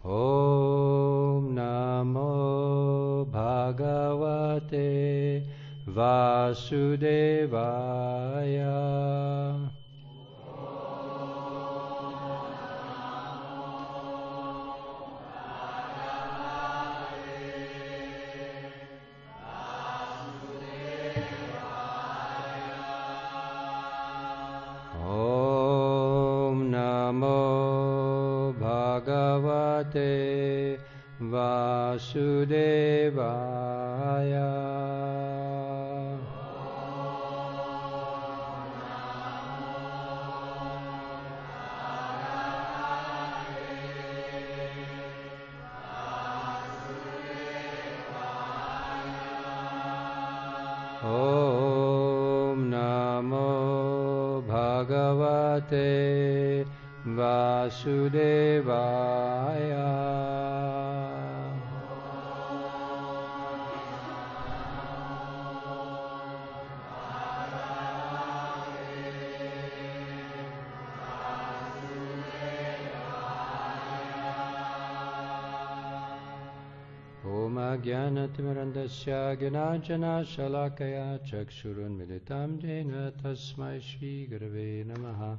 Om Namo Bhagavate Vasudevaya. Om Namo Bhagavate Vasudevaya. Om Namo Bhagavate Vasudevaya. Om Jnanatimirandasya Gnanjana Shalakaya Chakshurunmilitam Jena Tasmai Shri Gurave Namaha.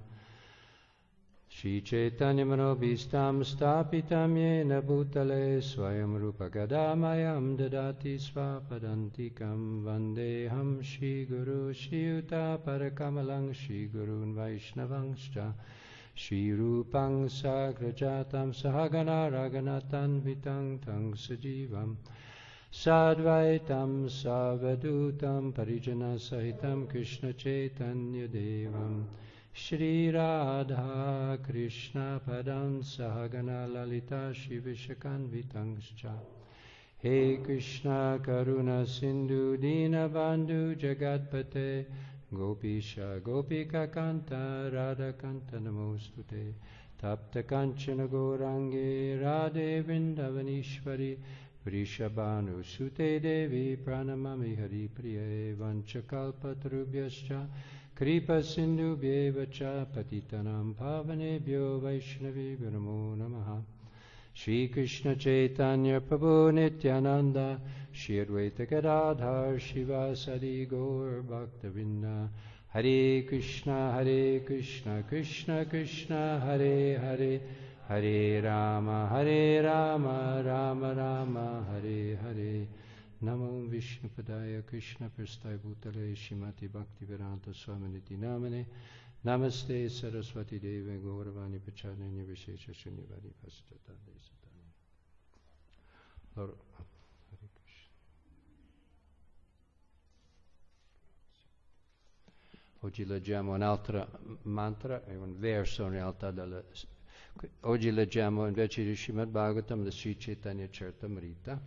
Shri Chaitanya Manobhistam Stapitam Yena Bhutale Swayam Rupa Gadamayam Dadati Svapadantikam Vandeham Shri Guru Shri Yuta Parakamalang Shri Gurun Vaishnavangscha Shri Rupang Sagrajatam Sahagana Raganatan Vitang Tang Sajivam Sadvaitam Savadutam Parijana Sahitam Krishna Chaitanya Devam Shri Radha Krishna Padam Sahagana Lalita Shri Vishakan Vitangscha He Krishna Karuna Sindhu Dina Bandhu Jagatpate Gopisha Gopika Kanta Radha Kanta Namostute Tapta Kanchana Gorange Radhe Vrindavanishvari Vrishabhanu Sute Devi Pranamami Hari Priye Vanchakalpatarubhyascha Kripa Sindhu Bhyevacha Patitanam Pavanebhyo Vaishnavi Namo Namaha Shri Krishna Chaitanya Prabhu Nityananda Shri Advaita Gadadhar Shivasadi Gaur Bhaktavinda Hare Krishna Krishna Krishna Hare Hare Hare Rama Rama Rama Hare Hare Namo Vishnupadaya Krishna Prasthaya Bhutale Shrimati Bhaktivedanta Swaminiti Namane Namaste Saraswati Deve Gauravani Pacharani Vishesha Shunyavadi Pasatani Satani. Allora, Hare Krishna. Oggi leggiamo un'altra mantra, è un verso in realtà oggi leggiamo invece di Srimad Bhagavatam la Sri Chaitanya Charitamrita,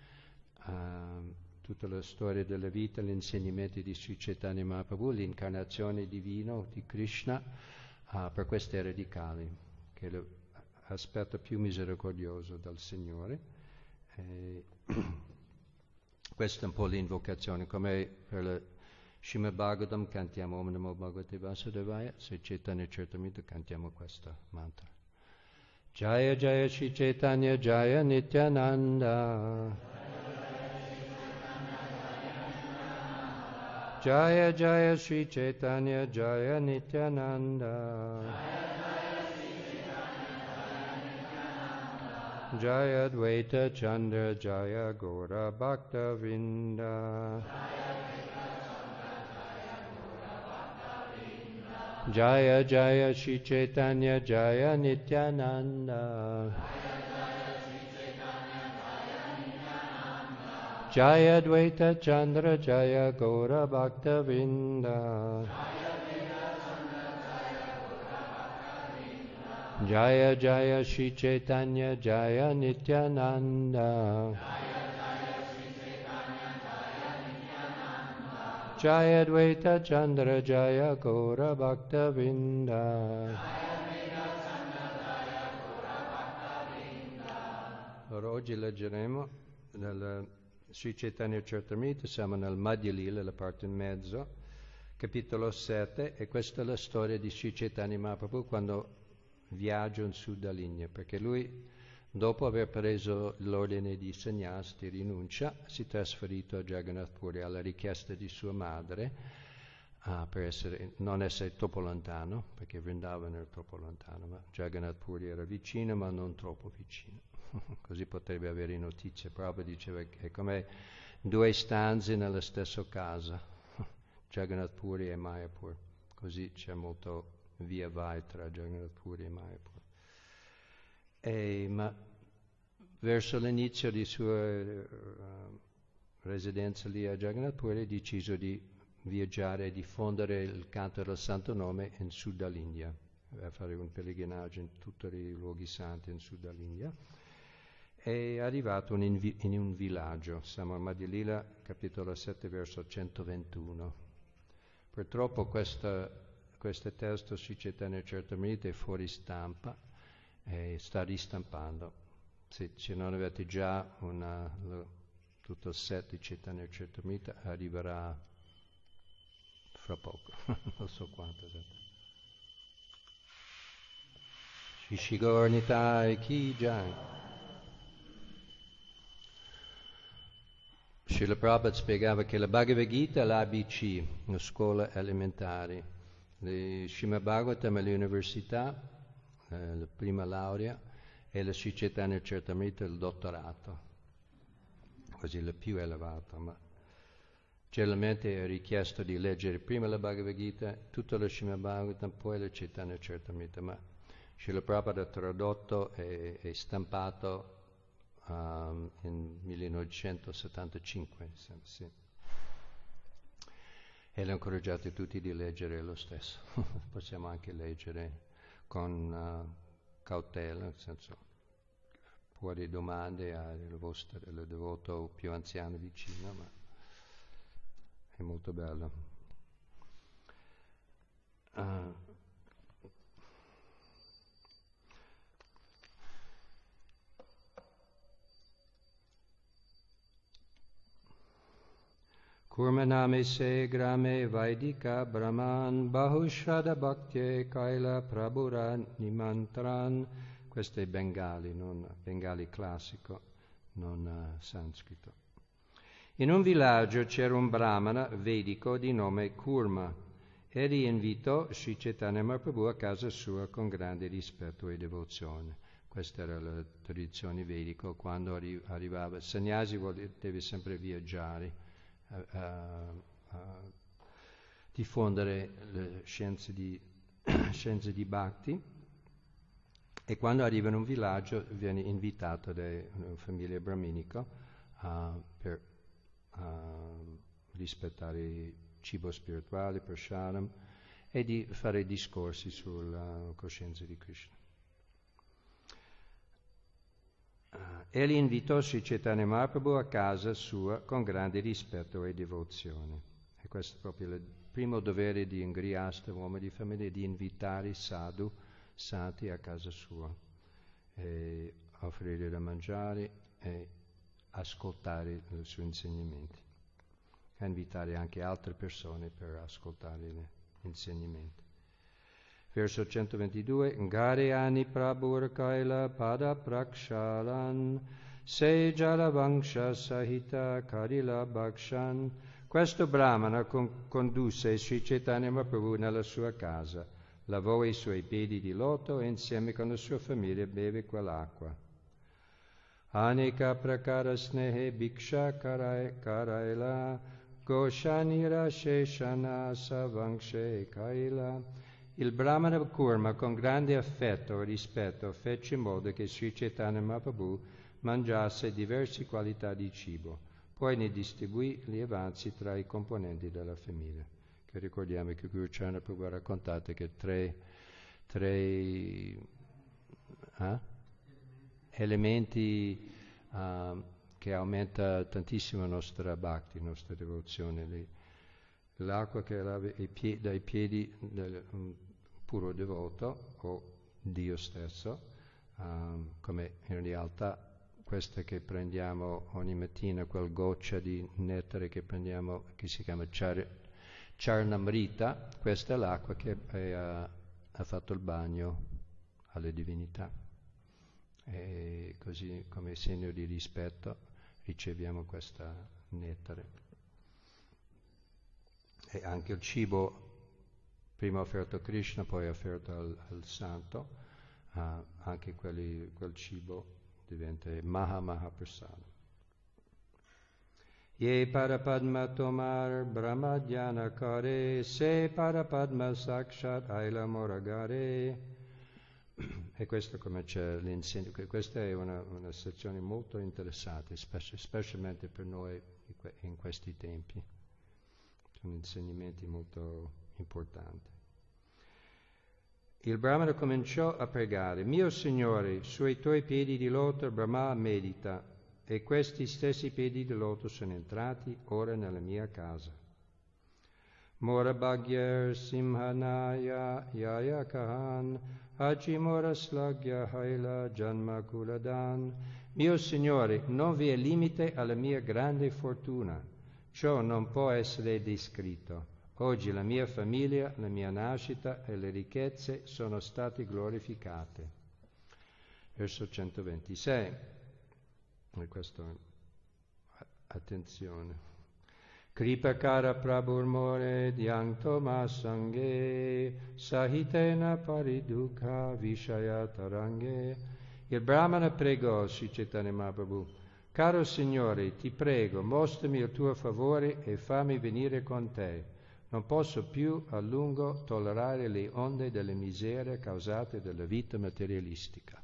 tutta la storia della vita, gli insegnamenti di Sri Chaitanya Mahaprabhu, l'incarnazione divina di Krishna per queste radicali, che è l'aspetto più misericordioso del Signore. Questa è un po' l'invocazione, come per la Srimad Bhagavatam cantiamo Om Namo Bhagavate Vasudevaya, Sri Chaitanya Charitamrita cantiamo questa mantra. Jaya Jaya Sri Chaitanya Jaya Nityananda Jaya Jaya Sri Chaitanya Jaya Nityananda Jaya Advaita Chandra Jaya Gaura Bhakta Vrinda Jaya Jaya Sri Chaitanya Jaya Nityananda Jaya Advaita Chandra Jaya Gaura Bhakta Vrinda Jaya Jaya Sri Chaitanya Jaya Nityananda Jaya Advaita Chandra Jaya Gaura Bhakta Vrinda. Allora oggi leggeremo nel Sri Chaitanya Charitamrita, siamo nel Madhya Lila, la parte in mezzo, capitolo 7, e questa è la storia di Sri Chaitanya Mahaprabhu quando viaggia in Sud dall'India, perché lui Dopo aver preso l'ordine di sannyas, di rinuncia, si è trasferito a Jagannath Puri alla richiesta di sua madre per non essere troppo lontano, perché Vrindavan era troppo lontano, ma Jagannath Puri era vicino ma non troppo vicino. Così potrebbe avere notizie. Prabhupada diceva che è come due stanze nella stessa casa, Jagannath Puri e Mayapur. Così c'è molto via vai tra Jagannath Puri e Mayapur. Ma verso l'inizio di sua residenza lì a Jagannath Puri ha deciso di viaggiare e diffondere il canto del Santo Nome in Sud dall'India, a fare un pellegrinaggio in tutti i luoghi santi in Sud dall'India. È arrivato in un villaggio, siamo a Madhya-lila, capitolo 7, verso 121. Purtroppo questo testo Sri Chaitanya Charitamrita è fuori stampa e sta ristampando. Se non avete già tutto il set di Chaitanya Charitamrita arriverà fra poco, non so quanto. Shri Gaur Nitai Ki Jai. Srila Prabhupada spiegava che la Bhagavad Gita è l'ABC, una scuola elementare, le Srimad Bhagavatam all'università, la prima laurea, e la Sri Chaitanya Charitamrita il dottorato, così la più elevata, ma generalmente è richiesto di leggere prima la Bhagavad Gita, tutta la Srimad Bhagavatam, poi la Chaitanya Charitamrita, ma Srila Prabhupada ha tradotto e stampato in 1975, sì. E l'ho incoraggiato tutti di leggere lo stesso. Possiamo anche leggere con cautela, nel senso, porre domande al devoto più anziano vicino, ma è molto bello. Kurmaname se grame vaidika brahman bahushada bhaktye kaila prabhura nimantran. Questo è bengali, non bengali classico, non sanscrito. In un villaggio c'era un brahmana vedico di nome Kurma. Egli invitò Sri Chaitanya Mahaprabhu a casa sua con grande rispetto e devozione. Questa era la tradizione vedica. Quando arrivava, il sannyasi deve sempre viaggiare, a diffondere le scienze di Bhakti, e quando arriva in un villaggio viene invitato da una famiglia brahminica per rispettare il cibo spirituale, prasadam, e di fare discorsi sulla coscienza di Krishna. Egli invitò Sri Chaitanya Mahaprabhu a casa sua con grande rispetto e devozione. E questo è proprio il primo dovere di un grihasta, uomo di famiglia, di invitare sadhu, santi a casa sua, e offrire da mangiare e ascoltare i suoi insegnamenti, e invitare anche altre persone per ascoltare gli insegnamenti. Verso 122, Garyani Prabhur Kaila Pada Prakshalan Se Jalavangsha Sahita Karila Bhakshan. Questo brahmana condusse Sri Chaitanya Mahaprabhu nella sua casa, lavò i suoi piedi di loto e insieme con la sua famiglia beve quell'acqua. Anika Prakara Snehe Bhiksha Karaila Goshanira Sheshana Savangshe Kaila. Il Brahmana Kurma con grande affetto e rispetto fece in modo che Sri Chaitanya Mahaprabhu mangiasse diverse qualità di cibo, poi ne distribuì gli avanzi tra i componenti della famiglia. Che ricordiamo che Guru Charana Prabhu ha raccontato che tre elementi che aumenta tantissimo la nostra bhakti, la nostra devozione. L'acqua che lava dai piedi del puro devoto o Dio stesso, come in realtà questa che prendiamo ogni mattina, quel goccia di nettare che prendiamo, che si chiama Charnamrita, questa è l'acqua che ha fatto il bagno alle divinità. E così così come segno di rispetto riceviamo questa nettare. E anche il cibo, prima offerto a Krishna, poi offerto al santo, anche quel cibo diventa Maha Prasada. Ye Parapadma Tomar Brahma Dhyana Kare Se Parapadma Sakshat Aila Moragare. E questo come c'è l'insegnamento, questa è una sezione molto interessante, specialmente per noi in questi tempi. Sono insegnamenti molto importanti. Il Brahmana cominciò a pregare: mio Signore, sui tuoi piedi di loto Brahma medita, e questi stessi piedi di loto sono entrati ora nella mia casa. Mora Bhagyer Simhanaya Yaya Kahan Haji Mora Slagya Haila Janma Kuladan. Mio Signore, non vi è limite alla mia grande fortuna. Ciò non può essere descritto. Oggi la mia famiglia, la mia nascita e le ricchezze sono state glorificate. Verso 126. E questo, attenzione. Kripakara Prabhurmore Dhyangtoma Sanghe Sahitena Paridukha Vishaya Taranghe. Il Brahmana pregò Sri Chaitanya Mahaprabhu: caro Signore, ti prego, mostrami il tuo favore e fammi venire con te. Non posso più a lungo tollerare le onde delle miserie causate dalla vita materialistica.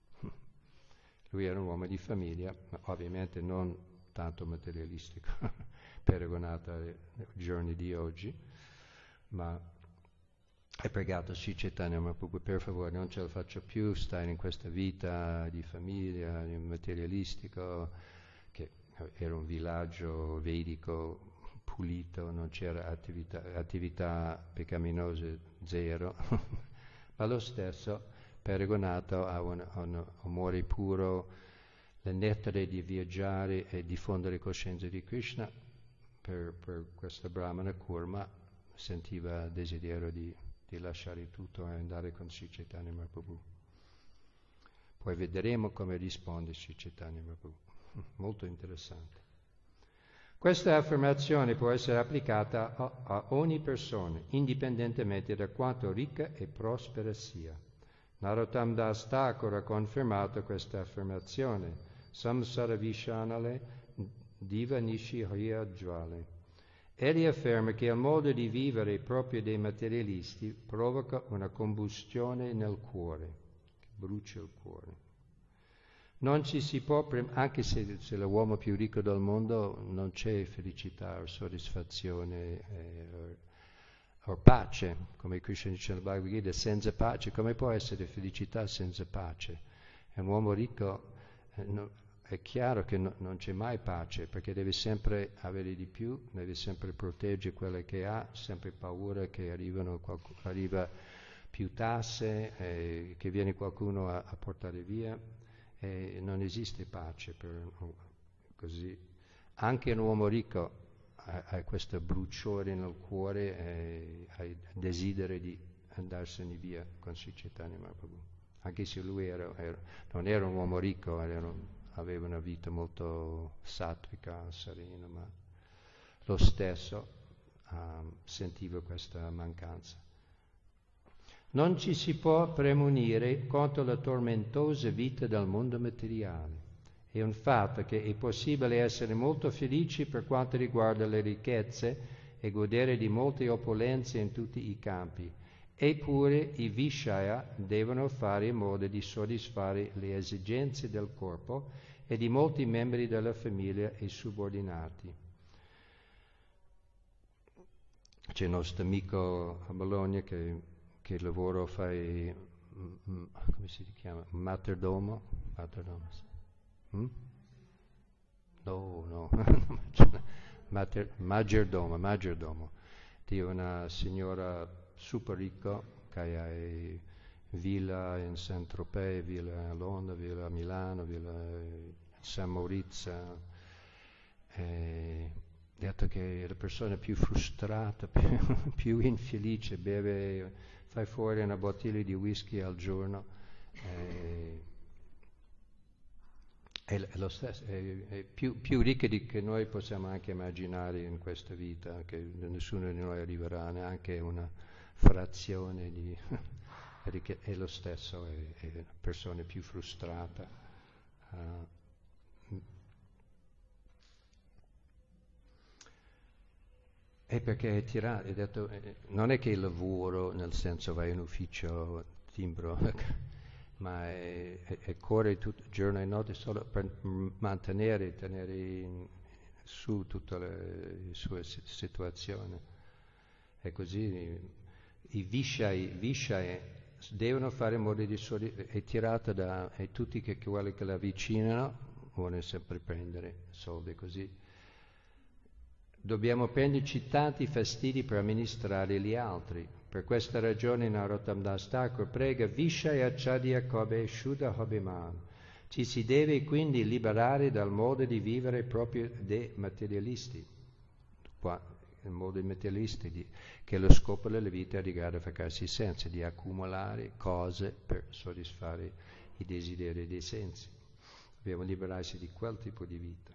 Lui era un uomo di famiglia, ma ovviamente non tanto materialistico, paragonato ai giorni di oggi, ma ha pregato Sri Chaitanya Mahaprabhu: per favore non ce la faccio più stare in questa vita di famiglia, di materialistico, che era un villaggio vedico pulito, non c'era attività peccaminose, zero, ma lo stesso paragonato a un amore puro, la nettare di viaggiare e diffondere coscienza di Krishna. Per questo Brahmana Kurma sentiva desiderio di lasciare tutto e andare con Sri Chaitanya Mahaprabhu. Poi vedremo come risponde Sri Chaitanya Mahaprabhu. Molto interessante. Questa affermazione può essere applicata a ogni persona, indipendentemente da quanto ricca e prospera sia. Narottam Das Thakur ha confermato questa affermazione: Samsara Vishanale Diva Nishi Hoya Jwale. Egli afferma che il modo di vivere proprio dei materialisti provoca una combustione nel cuore, che brucia il cuore. Non ci si può, anche se l'uomo più ricco del mondo, non c'è felicità o soddisfazione o pace, come Krishna dice nel Bhagavad Gita: senza pace, come può essere felicità senza pace? E un uomo ricco è chiaro che non c'è mai pace, perché deve sempre avere di più, deve sempre proteggere quelle che ha, sempre paura che arriva più tasse, che viene qualcuno a portare via. E non esiste pace così. Anche un uomo ricco ha questo bruciore nel cuore, ha il desiderio di andarsene via con Sri Chaitanya Mahaprabhu. Anche se lui non era un uomo ricco, aveva una vita molto sattvica, serena, ma lo stesso sentiva questa mancanza. Non ci si può premunire contro la tormentosa vita del mondo materiale. È un fatto che è possibile essere molto felici per quanto riguarda le ricchezze e godere di molte opulenze in tutti i campi. Eppure i Vishaya devono fare in modo di soddisfare le esigenze del corpo e di molti membri della famiglia e subordinati. C'è il nostro amico a Bologna che lavoro fai, come si chiama? Materdomo? No. Maggiordomo di una signora super ricca che ha villa in Saint-Tropez, villa a Londra, villa a Milano, villa a San Maurizio. Detto che è la persona più frustrata, più infelice, fai fuori una bottiglia di whisky al giorno, è lo stesso, è più ricca di che noi possiamo anche immaginare in questa vita, che nessuno di noi arriverà neanche a una frazione di è lo stesso, è la persona più frustrata. È perché è tirato, è detto, non è che il lavoro, nel senso vai in ufficio, timbro, ma è corre tutto giorno e notte solo per tenere su tutte le sue situazioni. E così i Vishai devono fare in modo di è tirata da e tutti quelli che la avvicinano vogliono sempre prendere soldi così. Dobbiamo prenderci tanti fastidi per amministrare gli altri. Per questa ragione Narottam Das Thakur prega Vishaya Chadya Kobe Shuddha Hobiman. Ci si deve quindi liberare dal modo di vivere proprio dei materialisti. Qua, il modo dei materialisti, che lo scopo della vita è di gratificarsi i sensi, di accumulare cose per soddisfare i desideri dei sensi. Dobbiamo liberarsi di quel tipo di vita.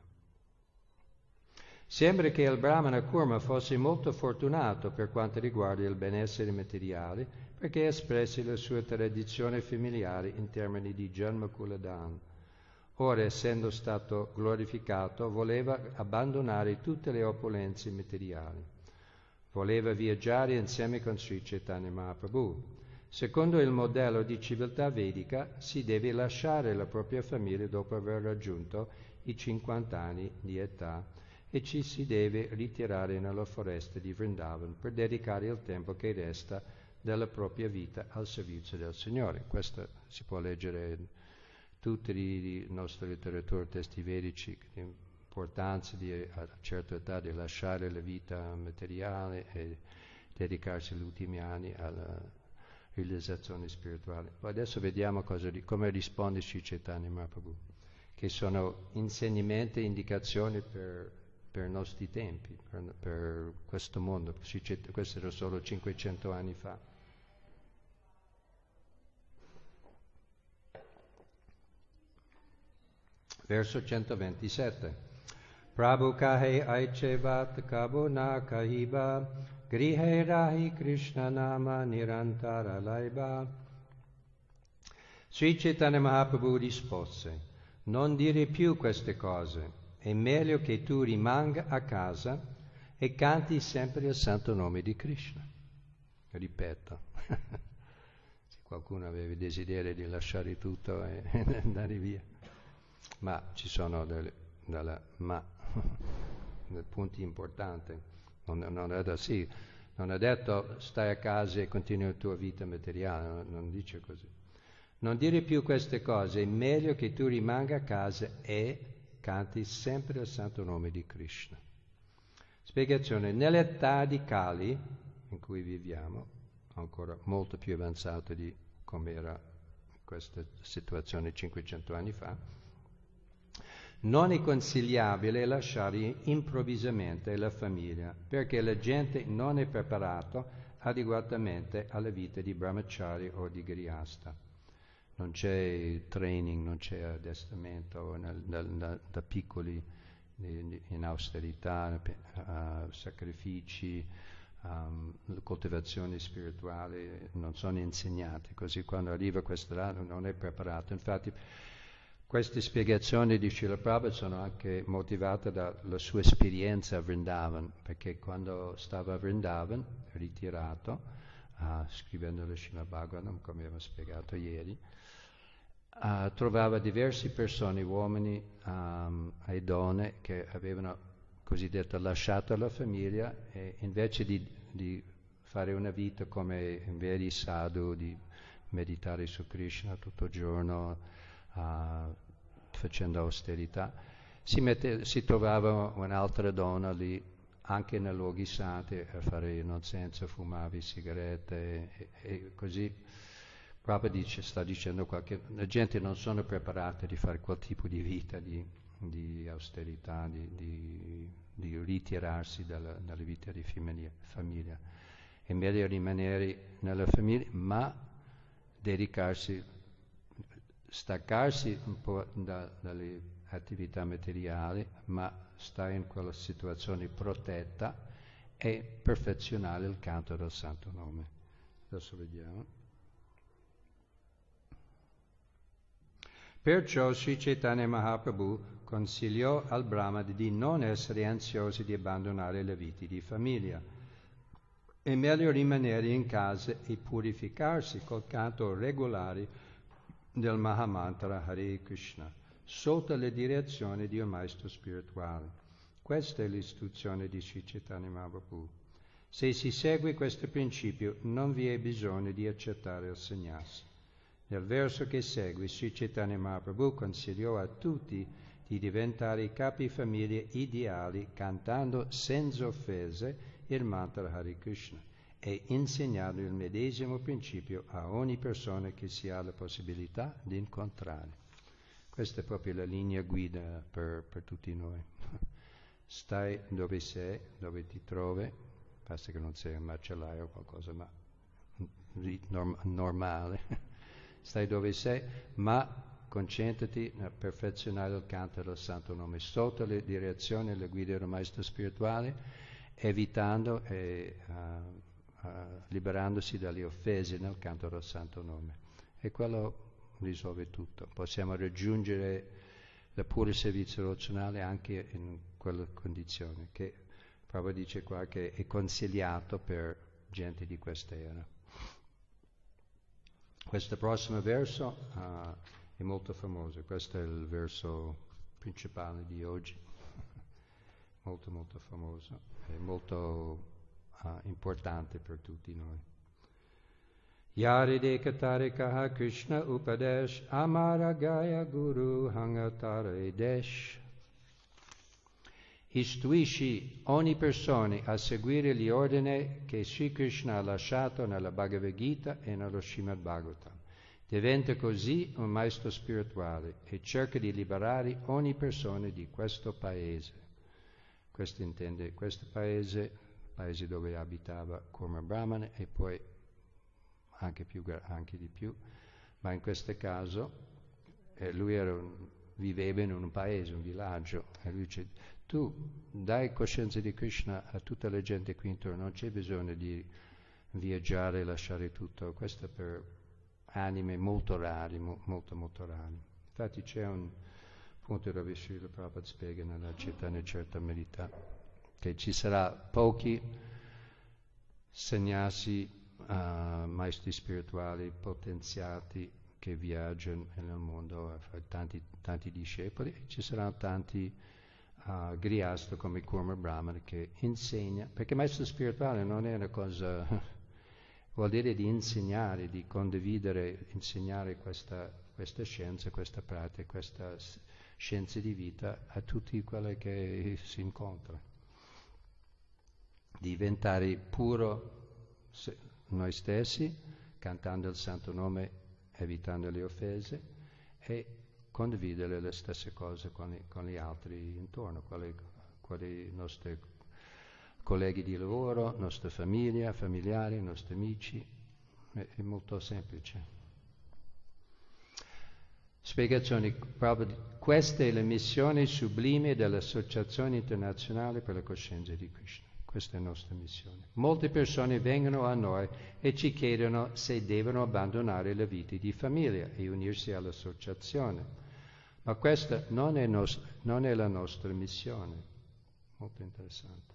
Sembra che il Brahmana Kurma fosse molto fortunato per quanto riguarda il benessere materiale, perché espresse la sua tradizione familiare in termini di Janma Kuladan. Ora, essendo stato glorificato, voleva abbandonare tutte le opulenze materiali. Voleva viaggiare insieme con Sri Chaitanya Mahaprabhu. Secondo il modello di civiltà vedica, si deve lasciare la propria famiglia dopo aver raggiunto i 50 anni di età e ci si deve ritirare nella foresta di Vrindavan per dedicare il tempo che resta della propria vita al servizio del Signore. Questo si può leggere in tutte le nostre letterature, testi vedici, l'importanza a una certa età di lasciare la vita materiale e dedicarsi gli ultimi anni alla realizzazione spirituale. Adesso vediamo come risponde Sri Chaitanya Mahaprabhu, che sono insegnamenti e indicazioni per i nostri tempi, per questo mondo. Questo era solo 500 anni fa. Verso 127. Prabhu kahe aichevat kabo na kahiba, grihe rahi Krishna nama nirantara laiba. Sri Chaitanya Mahaprabhu rispose: non dire più queste cose. È meglio che tu rimanga a casa e canti sempre il santo nome di Krishna. Ripeto, se qualcuno aveva desiderio di lasciare tutto e andare via. Ma ci sono dei punti importanti. Non è detto stai a casa e continui la tua vita materiale, non dice così. Non dire più queste cose, è meglio che tu rimanga a casa e canti sempre il santo nome di Krishna. Spiegazione: nell'età di Kali, in cui viviamo, ancora molto più avanzata di come era questa situazione 500 anni fa, non è consigliabile lasciare improvvisamente la famiglia, perché la gente non è preparata adeguatamente alla vita di brahmachari o di grihasta. Non c'è training, non c'è addestramento da piccoli in austerità, sacrifici, coltivazione spirituale, non sono insegnati. Così quando arriva questa età non è preparato. Infatti queste spiegazioni di Srila Prabhupada sono anche motivate dalla sua esperienza a Vrindavan, perché quando stava a Vrindavan, ritirato, scrivendo lo Srimad Bhagavatam, come abbiamo spiegato ieri, trovava diverse persone, uomini e donne, che avevano cosiddetto lasciato la famiglia e invece di fare una vita come veri sadhu, di meditare su Krishna tutto il giorno, facendo austerità, si trovava un'altra donna lì, anche nei luoghi santi, a fare nonsense, fumare sigarette e così. Prabhupada sta dicendo che la gente non sono preparata di fare quel tipo di vita di austerità, di ritirarsi dalla vita di famiglia. È meglio rimanere nella famiglia, ma dedicarsi staccarsi un po' dalle attività materiali, ma stare in quella situazione protetta e perfezionare il canto del Santo Nome. Adesso vediamo. Perciò Sri Chaitanya Mahaprabhu consigliò al Brahma di non essere ansiosi di abbandonare le vite di famiglia. È meglio rimanere in casa e purificarsi col canto regolare del Mahamantra Hare Krishna, sotto la direzione di un maestro spirituale. Questa è l'istruzione di Sri Chaitanya Mahaprabhu. Se si segue questo principio, non vi è bisogno di accettare il sannyasa. Nel verso che segue, Sri Chaitanya Mahaprabhu consigliò a tutti di diventare capifamiglia ideali cantando senza offese il mantra Hare Krishna e insegnando il medesimo principio a ogni persona che si ha la possibilità di incontrare. Questa è proprio la linea guida per tutti noi. Stai dove sei, dove ti trovi, basta che non sei un macellaio o qualcosa, ma normale. Stai dove sei, ma concentrati a perfezionare il canto del Santo Nome sotto le direzioni e le guide del Maestro spirituale, evitando e liberandosi dalle offese nel canto del Santo Nome. E quello risolve tutto. Possiamo raggiungere il puro servizio razionale anche in quella condizione, che proprio dice qua che è consigliato per gente di questa era. Questo prossimo verso è molto famoso, questo è il verso principale di oggi, molto molto famoso, è molto importante per tutti noi. Yaride katare kaha Krishna upadesh amara gaya guru hangatare desh. Istruisci ogni persona a seguire gli ordini che Sri Krishna ha lasciato nella Bhagavad Gita e nello Srimad Bhagavatam. Diventa così un maestro spirituale e cerca di liberare ogni persona di questo paese. Questo intende questo paese dove abitava Kurma Brahmana e poi anche di più, ma in questo caso lui viveva in un paese, un villaggio, e lui dice: tu dai coscienza di Krishna a tutta la gente qui intorno, non c'è bisogno di viaggiare e lasciare tutto. Questo è per anime molto rari, molto molto rari. Infatti c'è un punto dove Srila Prabhupada spiega nella Chaitanya Charitamrita che ci sarà pochi sannyasi, maestri spirituali potenziati che viaggiano nel mondo, tanti discepoli, e ci saranno tanti grihasta come Kurma Brahmana che insegna, perché maestro spirituale non è una cosa, vuol dire di insegnare, di condividere, insegnare questa scienza, questa pratica, questa scienza di vita a tutti quelli che si incontrano. Diventare puro noi stessi, cantando il Santo Nome, evitando le offese, e condividere le stesse cose con gli altri intorno, quali nostri colleghi di lavoro, nostra famiglia, familiari, nostri amici. È molto semplice. Spiegazione. Questa è la missione sublime dell'Associazione Internazionale per la Coscienza di Krishna. Questa è la nostra missione. Molte persone vengono a noi e ci chiedono se devono abbandonare la vita di famiglia e unirsi all'associazione. Ma questa non è la nostra missione. Molto interessante.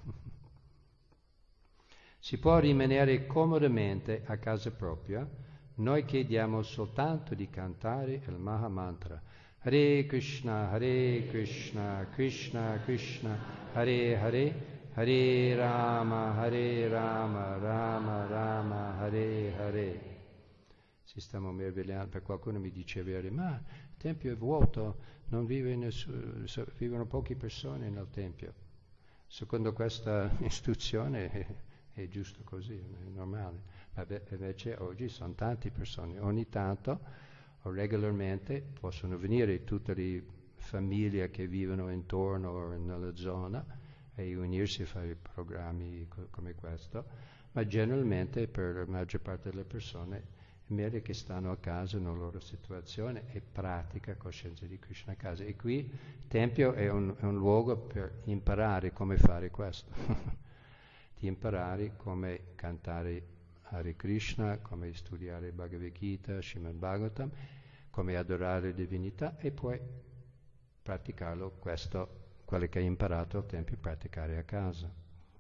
Si può rimanere comodamente a casa propria. Noi chiediamo soltanto di cantare il Mahamantra. Hare Krishna, Krishna Krishna, Hare Hare, Hare Rama, Rama Rama, Hare Hare. Si stanno meravigliando, per qualcuno mi diceva, ma il Tempio è vuoto, non vivono poche persone nel Tempio. Secondo questa istruzione è giusto così, è normale. Ma invece oggi sono tante persone, ogni tanto o regolarmente possono venire tutte le famiglie che vivono intorno o nella zona e unirsi a fare programmi come questo, ma generalmente per la maggior parte delle persone meglio che stanno a casa nella loro situazione e pratica coscienza di Krishna a casa. E qui il Tempio è un luogo per imparare come fare questo, di imparare come cantare Hare Krishna, come studiare Bhagavad Gita, Srimad Bhagavatam, come adorare le divinità e poi praticarlo, quello che hai imparato al Tempio, praticare a casa.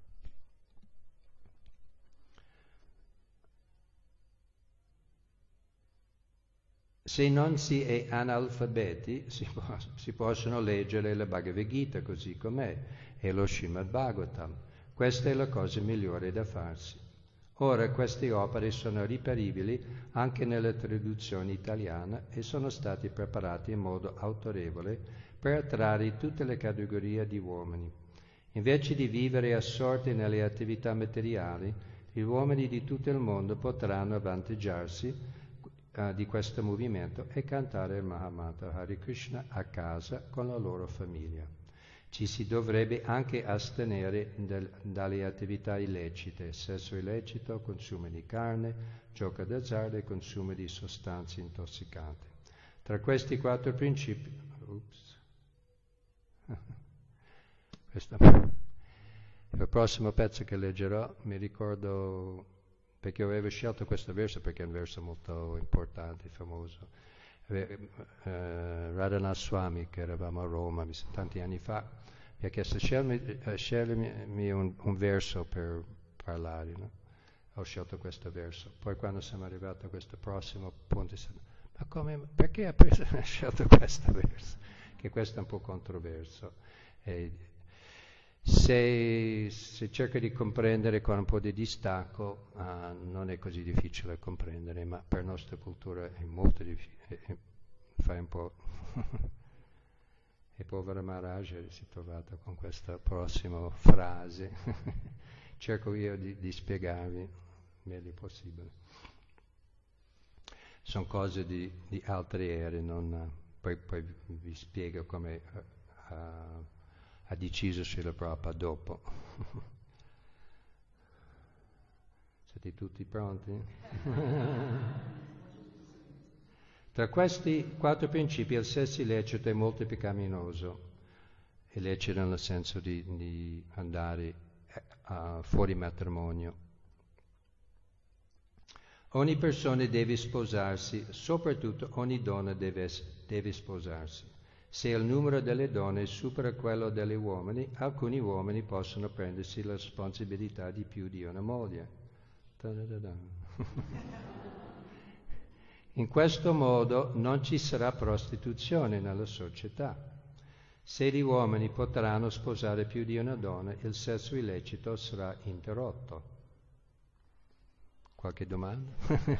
Se non si è analfabeti, si possono leggere la Bhagavad Gita così com'è e lo Srimad Bhagavatam. Questa è la cosa migliore da farsi. Ora queste opere sono reperibili anche nella traduzione italiana e sono stati preparati in modo autorevole per attrarre tutte le categorie di uomini. Invece di vivere assorti nelle attività materiali, gli uomini di tutto il mondo potranno avvantaggiarsi di questo movimento e cantare il Mahamantra Hare Krishna a casa con la loro famiglia. Ci si dovrebbe anche astenere dalle attività illecite, sesso illecito, consumo di carne, gioco d'azzardo e consumo di sostanze intossicanti. Tra questi 4 principi, il prossimo pezzo che leggerò mi ricordo, perché avevo scelto questo verso perché è un verso molto importante, famoso. Radhanath Swami, che eravamo a Roma tanti anni fa, mi ha chiesto sceglimi un verso per parlare, no? Ho scelto questo verso. Poi quando siamo arrivati a questo prossimo punto, ma perché ha scelto questo verso? Che questo è un po' controverso. Se cerca di comprendere con un po' di distacco, non è così difficile comprendere, ma per nostra cultura è molto difficile. Fai un po'. E povera Maharaj si è trovato con questa prossima frase. Cerco io di spiegarvi il meglio possibile. Sono cose di altre ere, poi vi spiego come ha deciso Srila Prabhupada dopo. Siete tutti pronti? Tra questi 4 principi il sesso illecito è molto peccaminoso, illecito nel senso di andare fuori matrimonio. Ogni persona deve sposarsi, soprattutto ogni donna deve sposarsi. Se il numero delle donne supera quello degli uomini, alcuni uomini possono prendersi la responsabilità di più di una moglie. In questo modo non ci sarà prostituzione nella società. Se gli uomini potranno sposare più di una donna, il sesso illecito sarà interrotto. Qualche domanda?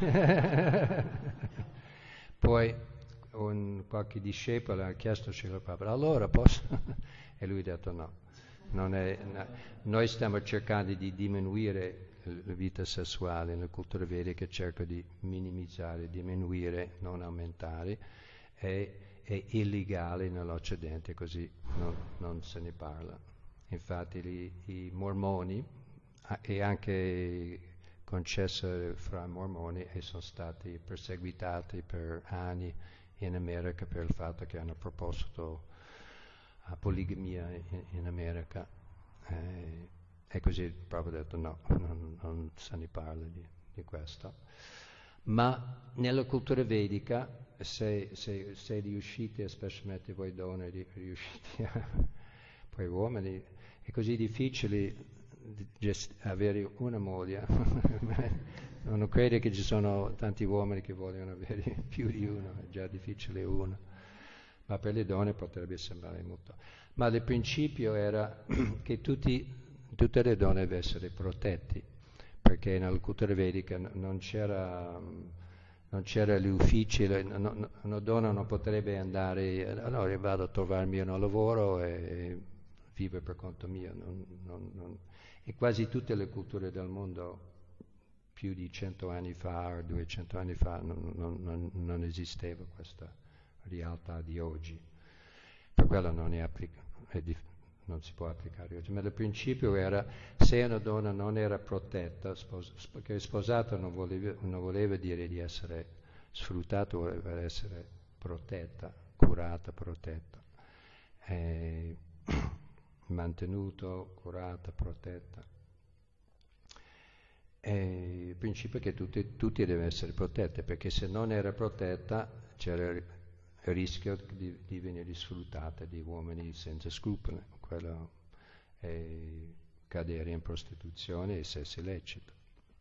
Poi qualche discepolo ha chiesto a Srila Prabhupada, allora posso? E lui ha detto no. Noi stiamo cercando di diminuire la vita sessuale nella cultura vedica, cerca di minimizzare, diminuire, non aumentare, è illegale nell'Occidente, così non se ne parla. Infatti i mormoni, e anche concesso fra mormoni, e sono stati perseguitati per anni in America per il fatto che hanno proposto poligamia in America. E così proprio detto no, non se ne parla di questo. Ma nella cultura vedica, se riuscite, specialmente voi donne, riuscite poi uomini, è così difficile avere una moglie. Non credo che ci sono tanti uomini che vogliono avere più di uno, è già difficile uno. Ma per le donne potrebbe sembrare molto. Ma il principio era che tutte le donne devono essere protette, perché nella cultura vedica non c'era l'ufficio, una donna non potrebbe andare, allora vado a trovarmi un lavoro e vivo per conto mio. E quasi tutte le culture del mondo, più di 100 anni fa o 200 anni fa, non esisteva questa realtà di oggi. Per quello non non si può applicare oggi, ma il principio era se una donna non era protetta, perché sposato non voleva dire di essere sfruttato, voleva essere protetta, curata, protetta, mantenuto, curata, protetta. E il principio è che tutti devono essere protette, perché se non era protetta c'era il rischio di venire sfruttata di uomini senza scrupoli, quello è cadere in prostituzione e sesso illecito.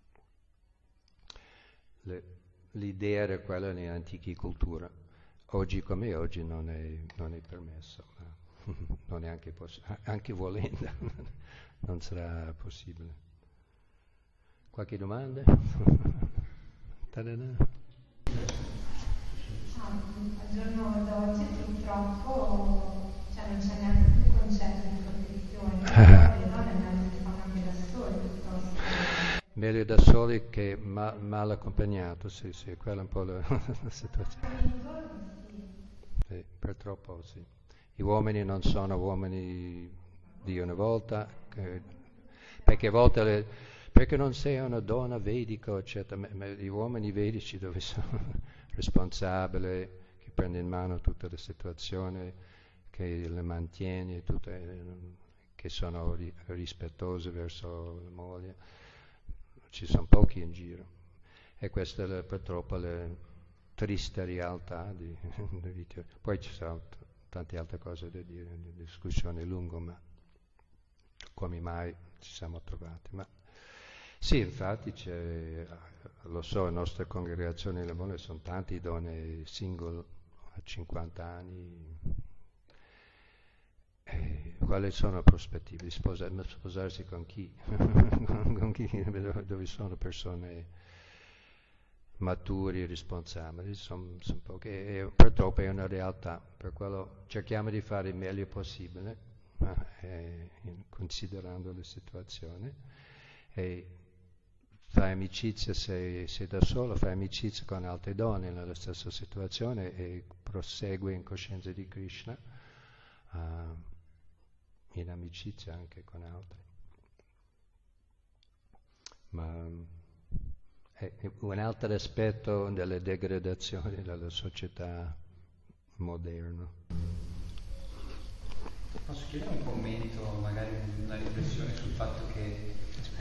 L'idea era quella nelle antiche culture. Oggi come oggi non è permesso, non è anche volendo, non sarà possibile. Qualche domanda? Al giorno d'oggi purtroppo non c'è neanche più il concetto di protezione, le donne meglio che fanno anche da sole piuttosto. Meglio da soli che mal accompagnato, sì, quella è un po' la situazione. Sì, purtroppo sì. Gli uomini non sono uomini di una volta, perché a volte perché non sei una donna vedica, eccetera, ma gli uomini vedici dove sono responsabili, che prende in mano tutta la situazione, che le mantiene, che sono rispettosi verso la moglie, ci sono pochi in giro. E questa è purtroppo la triste realtà di vita. Poi ci sono tante altre cose da dire, una discussione lunga, ma come mai ci siamo trovati. Ma sì, infatti lo so, le nostre congregazioni le donne sono tante donne single a 50 anni. Quali sono le prospettive di sposarsi con chi? Con chi? Dove sono persone maturi, responsabili, sono poche, e purtroppo è una realtà, per quello cerchiamo di fare il meglio possibile, considerando la situazione, e fai amicizia, se da solo, fai amicizia con altre donne nella stessa situazione e prosegui in coscienza di Krishna, in amicizia anche con altri. Ma è un altro aspetto della degradazione della società moderna. Posso chiedere un commento, magari una riflessione sul fatto che...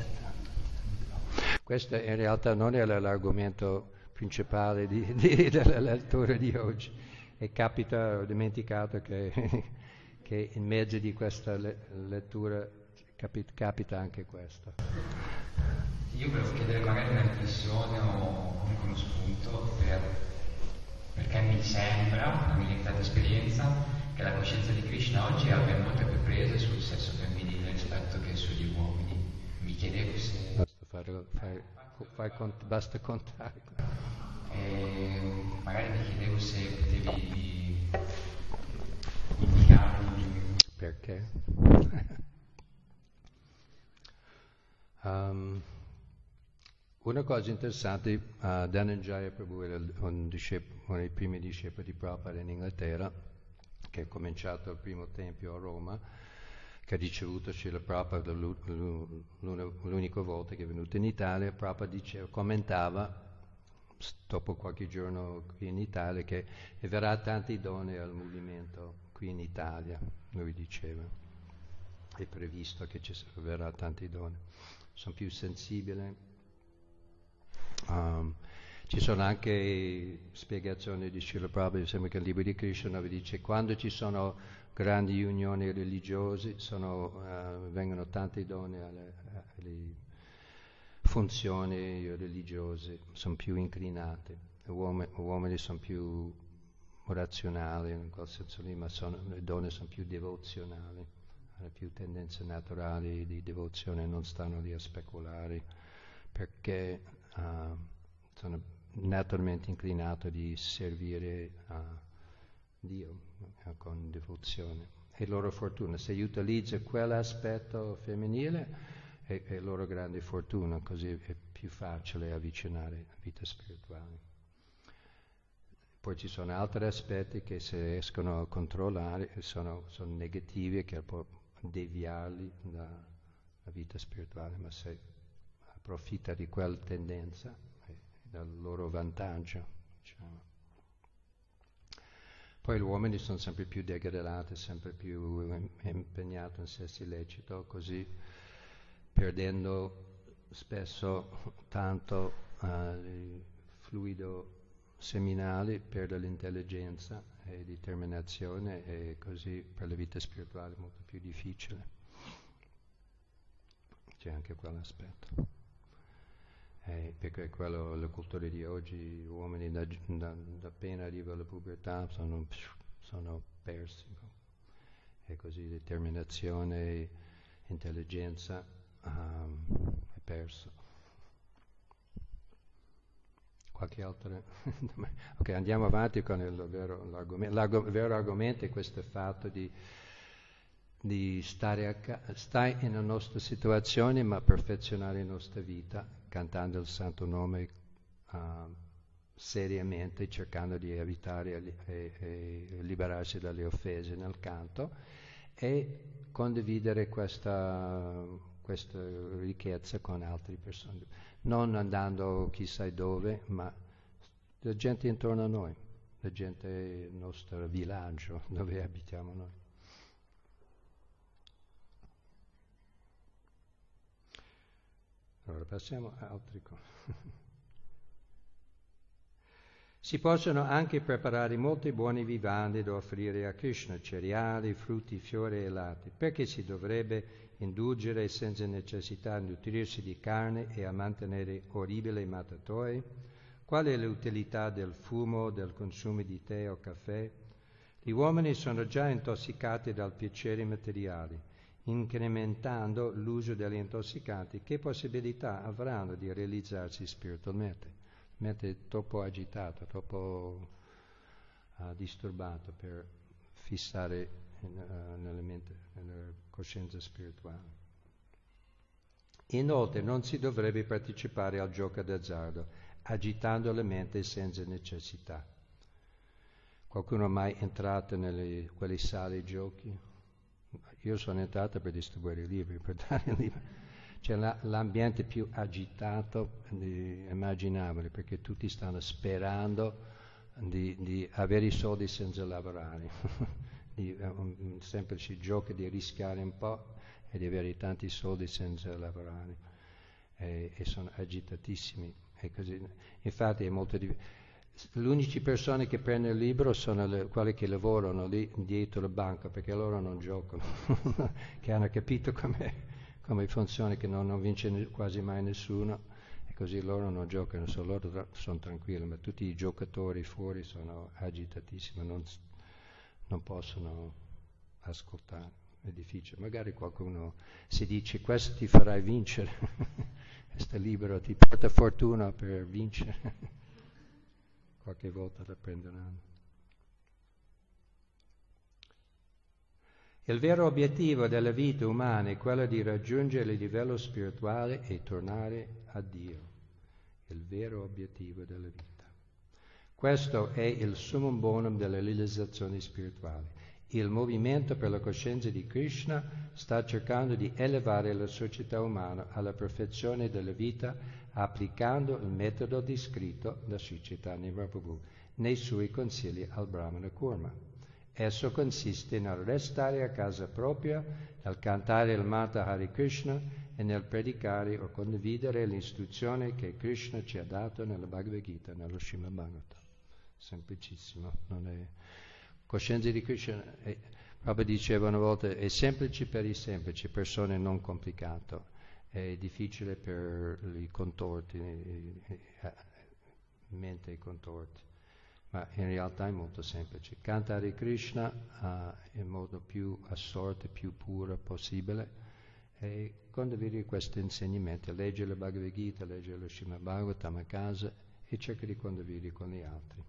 Questo in realtà non è l'argomento principale della lettura di oggi, e ho dimenticato che in mezzo di questa lettura capita anche questo. Io volevo chiedere magari una riflessione o comunque uno spunto perché mi sembra, la mia limitata esperienza, che la coscienza di Krishna oggi abbia molte più prese sul sesso femminile rispetto che sugli uomini. Mi chiedevo se... Basta contare. Magari mi chiedevo se potevi indicarmi... Perché? Una cosa interessante, Dhananjaya Prabhu era uno dei primi discepoli di Prabhupada in Inghilterra, che ha cominciato il primo tempio a Roma, che ha ricevuto Srila Prabhupada l'unica volta che è venuto in Italia. Prabhupada commentava, dopo qualche giorno qui in Italia, che verrà tante donne al movimento qui in Italia, lui diceva. È previsto che ci verrà tante donne. Sono più sensibili. Ci sono anche spiegazioni di Srila Prabhupada, sembra che il libro di Krishna dice quando ci sono grandi unioni religiose vengono tante donne alle funzioni religiose, sono più inclinate, gli uomini sono più razionali in quel senso lì, ma le donne sono più devozionali, hanno più tendenze naturali di devozione, non stanno lì a speculare, perché sono naturalmente inclinato di servire a Dio con devozione. È loro fortuna, se utilizza quell'aspetto femminile è loro grande fortuna, così è più facile avvicinare la vita spirituale. Poi ci sono altri aspetti che se riescono a controllare sono negativi, che deviarli dalla vita spirituale, ma se approfitta di quella tendenza dal loro vantaggio, diciamo. Poi gli uomini sono sempre più degradati, sempre più impegnati in sesso illecito, così perdendo spesso tanto il fluido seminale, perde l'intelligenza e determinazione, e così per la vita spirituale è molto più difficile. C'è anche quell'aspetto. Perché quello, la cultura di oggi, gli uomini da appena arriva alla pubertà sono persi. E così determinazione, intelligenza è perso. Qualche altra? Ok, andiamo avanti con il vero argomento. Il vero argomento è questo fatto di stare nella nostra situazione, ma perfezionare la nostra vita, cantando il Santo Nome seriamente, cercando di evitare e liberarsi dalle offese nel canto, e condividere questa ricchezza con altre persone, non andando chissà dove, ma la gente intorno a noi, la gente del nostro villaggio dove abitiamo noi. Allora passiamo a altri cose. Si possono anche preparare molti buoni vivandi da offrire a Krishna, cereali, frutti, fiori e latte. Perché si dovrebbe indulgere senza necessità a nutrirsi di carne e a mantenere orribili mattatoi? Qual è l'utilità del fumo, del consumo di tè o caffè? Gli uomini sono già intossicati dal piacere materiale. Incrementando l'uso degli intossicanti, che possibilità avranno di realizzarsi spiritualmente? La mente è troppo agitata, troppo disturbata per fissare nella mente, nella coscienza spirituale. Inoltre non si dovrebbe partecipare al gioco d'azzardo, agitando la mente senza necessità. Qualcuno è mai entrato nelle quelle sale giochi? Io sono entrato per distribuire i libri, per dare i libri. C'è l'ambiente più agitato immaginabile, perché tutti stanno sperando di avere i soldi senza lavorare. Un semplice gioco di rischiare un po' e di avere tanti soldi senza lavorare. E sono agitatissimi. E così. Infatti è molto difficile. Le uniche persone che prendono il libro sono quelle che lavorano lì dietro la banca, perché loro non giocano, che hanno capito come funziona, che non vince quasi mai nessuno, e così loro non giocano, loro sono tranquilli, ma tutti i giocatori fuori sono agitatissimi, non possono ascoltare, è difficile. Magari qualcuno si dice: questo ti farai vincere, questo libro ti porta fortuna per vincere. Qualche volta la prenderanno. Il vero obiettivo della vita umana è quello di raggiungere il livello spirituale e tornare a Dio. Il vero obiettivo della vita. Questo è il summum bonum della realizzazione spirituale. Il movimento per la coscienza di Krishna sta cercando di elevare la società umana alla perfezione della vita, applicando il metodo descritto da Sri Chaitanya Mahaprabhu nei suoi consigli al Brahmana Kurma. Esso consiste nel restare a casa propria, nel cantare il mantra Hare Krishna e nel predicare o condividere l'istruzione che Krishna ci ha dato nella Bhagavad Gita, nello Srimad Bhagavatam. Semplicissimo, non è... Coscienza di Krishna, Prabhupada diceva una volta, è semplice per i semplici, persone non complicato. È difficile per i contorti, mente e contorti, ma in realtà è molto semplice. Cantare Krishna in modo più assorto, più puro possibile, e condividere questi insegnamenti, leggere la Bhagavad Gita, leggere lo Srimad Bhagavatam a casa e cercare di condividere con gli altri.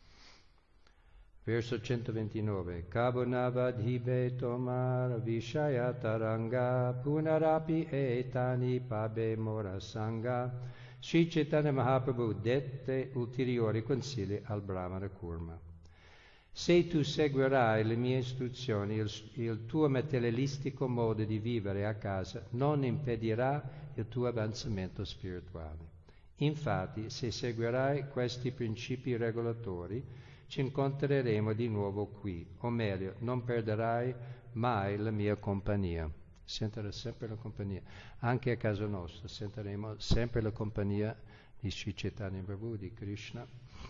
Verso 129. Kabunavadhibe tomar vishaya taranga punarapi etani pabe morasanga. Sri Chaitanya Mahaprabhu dette ulteriori consigli al Brahmana Kurma. Se tu seguirai le mie istruzioni, il tuo materialistico modo di vivere a casa non impedirà il tuo avanzamento spirituale. Infatti, se seguirai questi principi regolatori, ci incontreremo di nuovo qui, o meglio, non perderai mai la mia compagnia. Sentirai sempre la compagnia. Anche a casa nostra sentiremo sempre la compagnia di Sri Chaitanya Prabhu, di Krishna,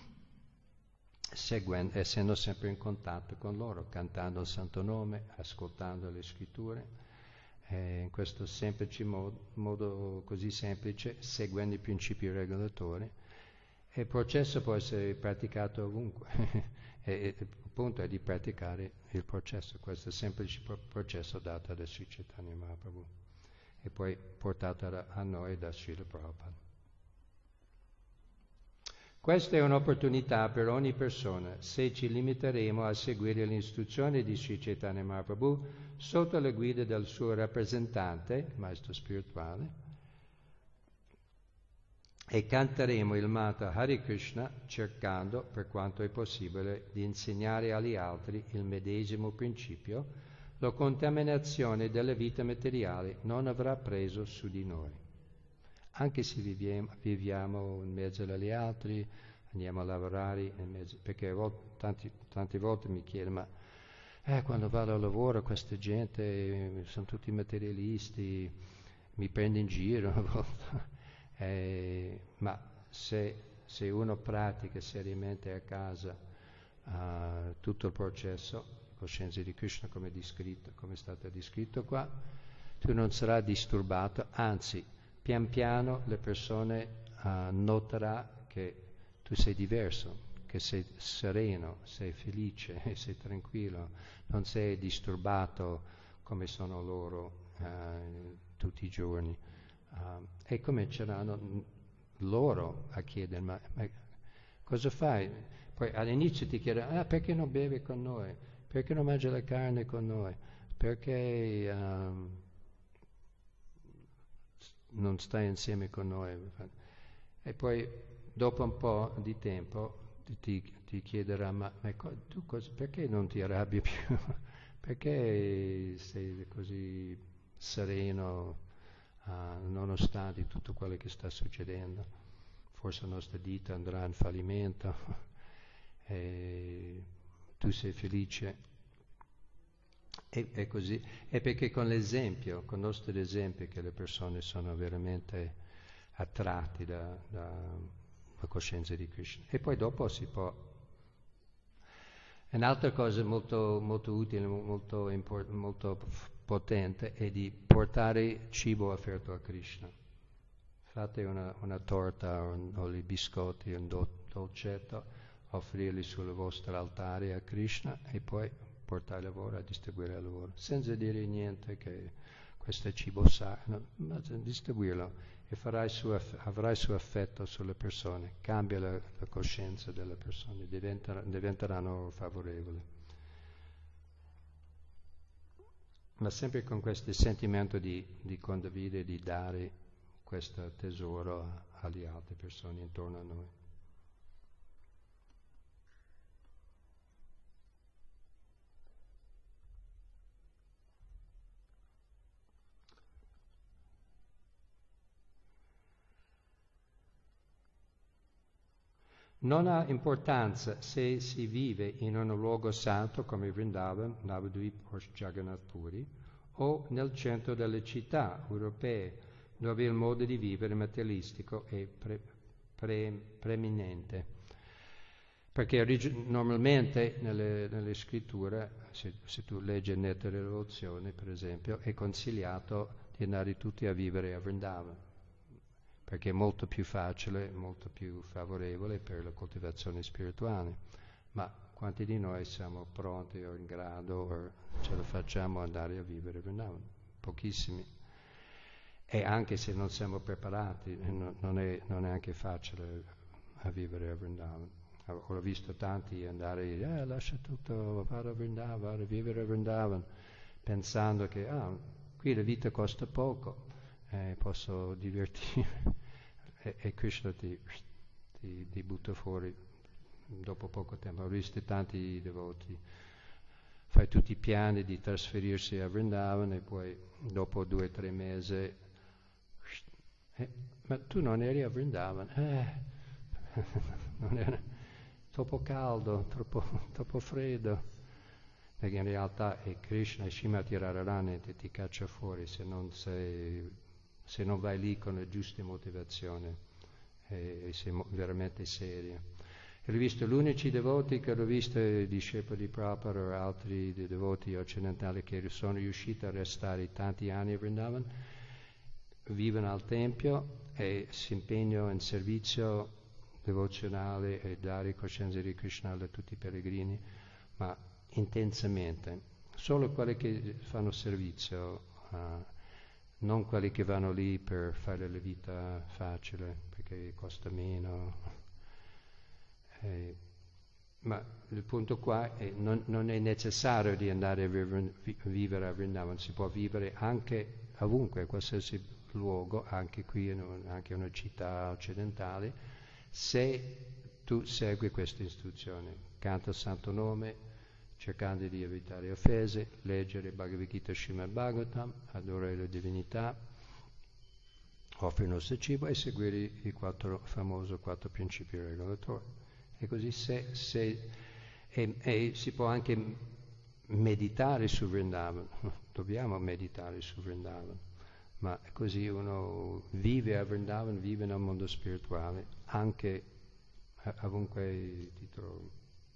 essendo sempre in contatto con loro, cantando il Santo Nome, ascoltando le scritture, in questo semplice modo così semplice, seguendo i principi regolatori. E il processo può essere praticato ovunque, e il punto è di praticare il processo, questo semplice processo dato da Sri Chaitanya Mahaprabhu e poi portato a noi da Srila Prabhupada. Questa è un'opportunità per ogni persona se ci limiteremo a seguire le istruzioni di Sri Chaitanya Mahaprabhu sotto la guida del suo rappresentante, il maestro spirituale, e canteremo il mantra Hare Krishna cercando, per quanto è possibile, di insegnare agli altri il medesimo principio: la contaminazione della vita materiale non avrà preso su di noi. Anche se viviamo in mezzo agli altri, andiamo a lavorare in mezzo, perché tante volte mi chiedo, ma quando vado al lavoro questa gente sono tutti materialisti, mi prende in giro una volta. Ma se uno pratica seriamente a casa tutto il processo, coscienza di Krishna come è stato descritto qua, tu non sarai disturbato, anzi pian piano le persone noterà che tu sei diverso, che sei sereno, sei felice, sei tranquillo, non sei disturbato come sono loro tutti i giorni. E cominceranno loro a chiedere, ma cosa fai? Poi all'inizio ti chiedono, perché non bevi con noi? Perché non mangi la carne con noi? Perché non stai insieme con noi? E poi dopo un po' di tempo ti chiederà, ma tu perché non ti arrabbi più? Perché sei così sereno nonostante tutto quello che sta succedendo? Forse la nostra vita andrà in fallimento e tu sei felice. E così, è perché con l'esempio, con il nostro esempio, che le persone sono veramente attratti dalla coscienza di Krishna. E poi dopo si può. Un'altra cosa molto, molto utile, molto potente è di portare cibo offerto a Krishna. Fate una torta o i biscotti, un dolcetto, offrirli sul vostro altare a Krishna e poi portare lavoro a distribuire a loro, senza dire niente che questo è cibo sano, ma distribuirlo e avrai suo affetto sulle persone, cambia la coscienza delle persone, diventeranno favorevoli. Ma sempre con questo sentimento di condividere, di dare questo tesoro alle altre persone intorno a noi. Non ha importanza se si vive in un luogo santo come Vrindavan, Navadvip o Jagannath Puri, o nel centro delle città europee, dove il modo di vivere materialistico è preeminente. Perché normalmente nelle scritture, se tu leggi Netta Rivoluzione, per esempio, è consigliato di andare tutti a vivere a Vrindavan, perché è molto più facile, molto più favorevole per la coltivazione spirituale. Ma quanti di noi siamo pronti o in grado o ce lo facciamo andare a vivere a Vrindavan? Pochissimi. E anche se non siamo preparati, non è anche facile a vivere a Vrindavan. Ho visto tanti andare, lascia tutto, vado a Vrindavan, vado a vivere a Vrindavan, pensando che qui la vita costa poco, posso divertirmi. E Krishna ti butta fuori dopo poco tempo, ho visto tanti devoti, fai tutti i piani di trasferirsi a Vrindavan e poi dopo 2 o 3 mesi, ma tu non eri a Vrindavan? Non era troppo caldo, troppo freddo. Perché in realtà è Krishna e Srimati Radharani che ti caccia fuori se non vai lì con le giuste motivazioni e sei veramente serio. E ho visto gli unici devoti che ho visto, discepoli di Prabhupada o altri devoti occidentali che sono riusciti a restare tanti anni a Vrindavan, vivono al Tempio e si impegnano in servizio devozionale e dare coscienza di Krishna a tutti i pellegrini, ma intensamente. Solo quelli che fanno servizio, non quelli che vanno lì per fare la vita facile, perché costa meno. Ma il punto qua è non è necessario di andare a vivere a Vrindavan, si può vivere anche ovunque, qualsiasi luogo, anche qui, anche in una città occidentale, se tu segui queste istruzioni. Canta il santo nome, cercando di evitare offese, leggere Bhagavad Gita Srimad Bhagavatam, adorare la divinità, offrire il nostro cibo e seguire i 4 principi regolatori. E così e si può anche meditare su Vrindavan, dobbiamo meditare su Vrindavan, ma così uno vive a Vrindavan, vive nel mondo spirituale, anche ovunque ti trovi.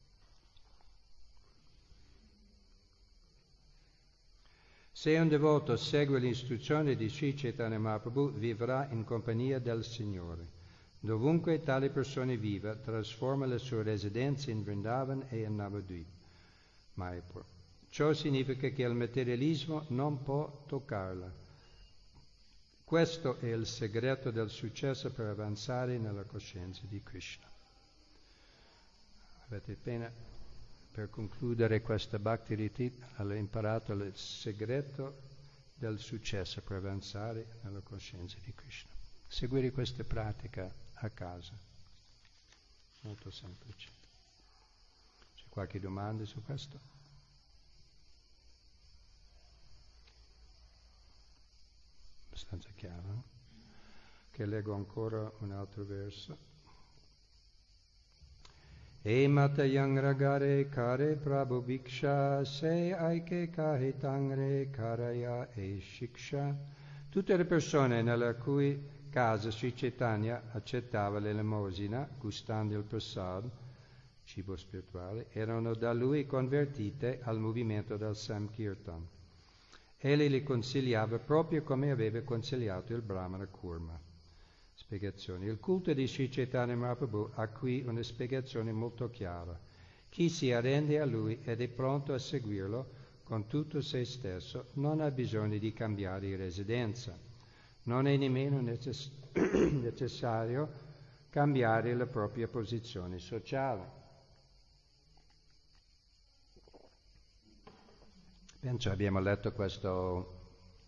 Se un devoto segue l'istruzione di Sri Chaitanya Mahaprabhu, vivrà in compagnia del Signore. Dovunque tale persona viva, trasforma la sua residenza in Vrindavan e in Navadvip, Mayapur. Ciò significa che il materialismo non può toccarla. Questo è il segreto del successo per avanzare nella coscienza di Krishna. Avete appena, per concludere questa Bhakti Retreat, avete imparato il segreto del successo per avanzare nella coscienza di Krishna. Seguire questa pratica a casa, molto semplice. C'è qualche domanda su questo? Abbastanza chiaro, no? Che leggo ancora un altro verso. E mata yang ragare kare prabhu bhiksha se aike kahe tangre karaya e shiksha. Tutte le persone nella cui casa Sri Chaitanya accettava l'elemosina, gustando il prasad, cibo spirituale, erano da lui convertite al movimento del Sankirtan. Egli li consigliava proprio come aveva consigliato il Brahmana Kurma. Spiegazione. Il culto di Sri Chaitanya Mahaprabhu ha qui una spiegazione molto chiara. Chi si arrende a lui ed è pronto a seguirlo con tutto se stesso non ha bisogno di cambiare residenza. Non è nemmeno necessario cambiare la propria posizione sociale. Penso abbiamo letto questo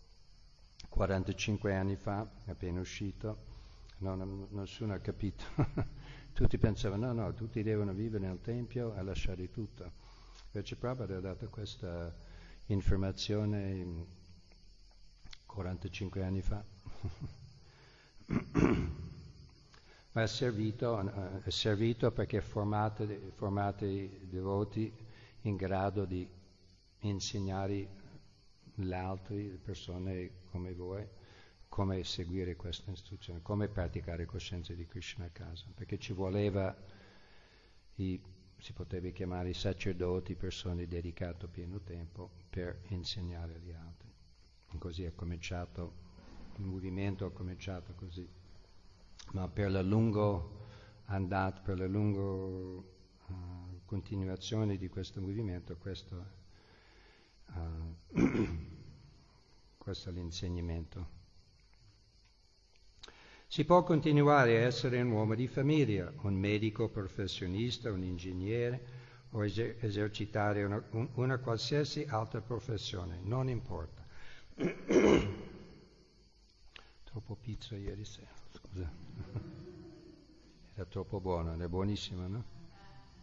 45 anni fa, appena uscito, nessuno ha capito. Tutti pensavano, no, tutti devono vivere nel Tempio e lasciare tutto. Invece Prabhupada ha dato questa informazione 45 anni fa. Ma è servito perché formate i devoti in grado di insegnare gli altri, le persone come voi, come seguire questa istruzione, come praticare coscienza di Krishna a casa. Perché ci voleva, si poteva chiamare i sacerdoti, persone dedicate a pieno tempo per insegnare agli altri. Così è cominciato. Il movimento è cominciato così, ma per la lunga continuazione di questo movimento, questo è l'insegnamento. Si può continuare a essere un uomo di famiglia, un medico professionista, un ingegnere o esercitare una qualsiasi altra professione, non importa. Troppo pizza ieri sera, scusa. Era troppo buona, era buonissima, no?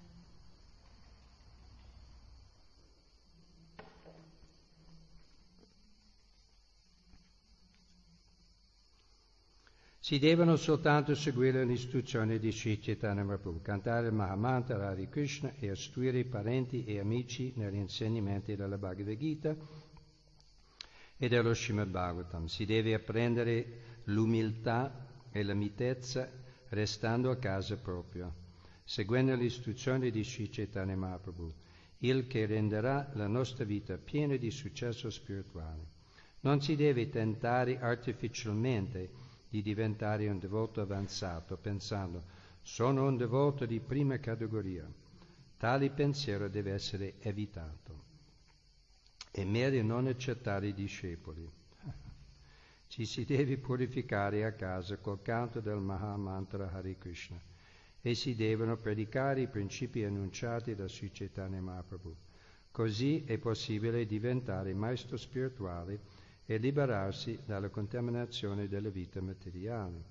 Si devono soltanto seguire le istruzioni di Sri Chaitanya Mahaprabhu, cantare il Mahamantra Hare Krishna e istruire i parenti e amici negli insegnamenti della Bhagavad Gita e dello Srimad Bhagavatam. Si deve apprendere l'umiltà e la mitezza restando a casa propria, seguendo le istruzioni di Sri Chaitanya Mahaprabhu, il che renderà la nostra vita piena di successo spirituale. Non si deve tentare artificialmente di diventare un devoto avanzato, pensando «sono un devoto di prima categoria». Tale pensiero deve essere evitato. È meglio non accettare i discepoli. Ci si deve purificare a casa col canto del Mahamantra Hare Krishna e si devono predicare i principi annunciati da Sri Chaitanya Mahaprabhu. Così è possibile diventare maestro spirituale e liberarsi dalla contaminazione della vita materiale.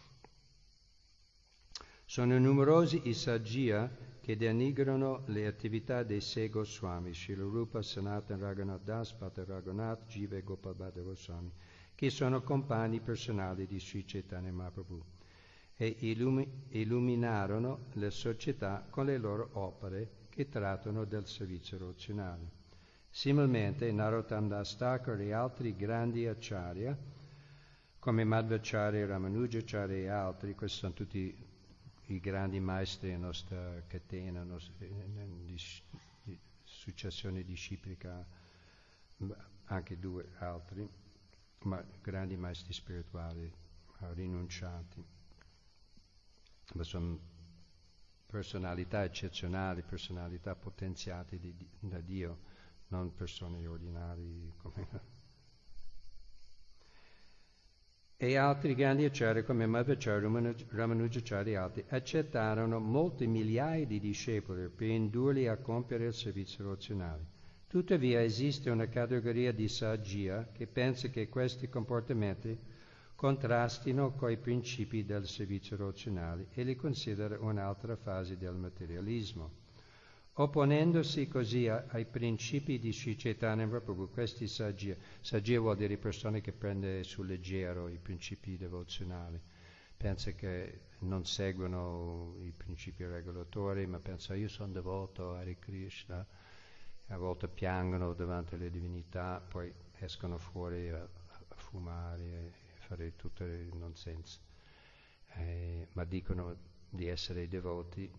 Sono numerosi i saggia che denigrano le attività dei sei Goswami, Srila Rupa, Sanatana Raghunath Das, Bhatta Raghunath, Jiva e Gopal Bhatta Goswami, che sono compagni personali di Sri Chaitanya Mahaprabhu, e illuminarono la società con le loro opere che trattano del servizio devozionale. Similmente Narottam Das Thakur e altri grandi acharya, come Madhvacharya, Ramanujacharya e altri, questi sono tutti i grandi maestri della nostra catena, di successione disciplica, anche due altri, ma grandi maestri spirituali rinunciati. Ma sono personalità eccezionali, personalità potenziate da Dio, non persone ordinarie come e altri grandi acharya come Madhvacharya, Ramanujacharya e altri accettarono molte migliaia di discepoli per indurli a compiere il servizio devozionale. Tuttavia esiste una categoria di saggia che pensa che questi comportamenti contrastino coi principi del servizio devozionale e li considera un'altra fase del materialismo. Opponendosi così ai principi di Sri Chaitanya Mahaprabhu, questi saggia vuol dire persone che prende sul leggero i principi devozionali, pensa che non seguono i principi regolatori, ma pensa io sono devoto a Hare Krishna, a volte piangono davanti alle divinità, poi escono fuori a fumare e fare tutto il nonsense, ma dicono di essere devoti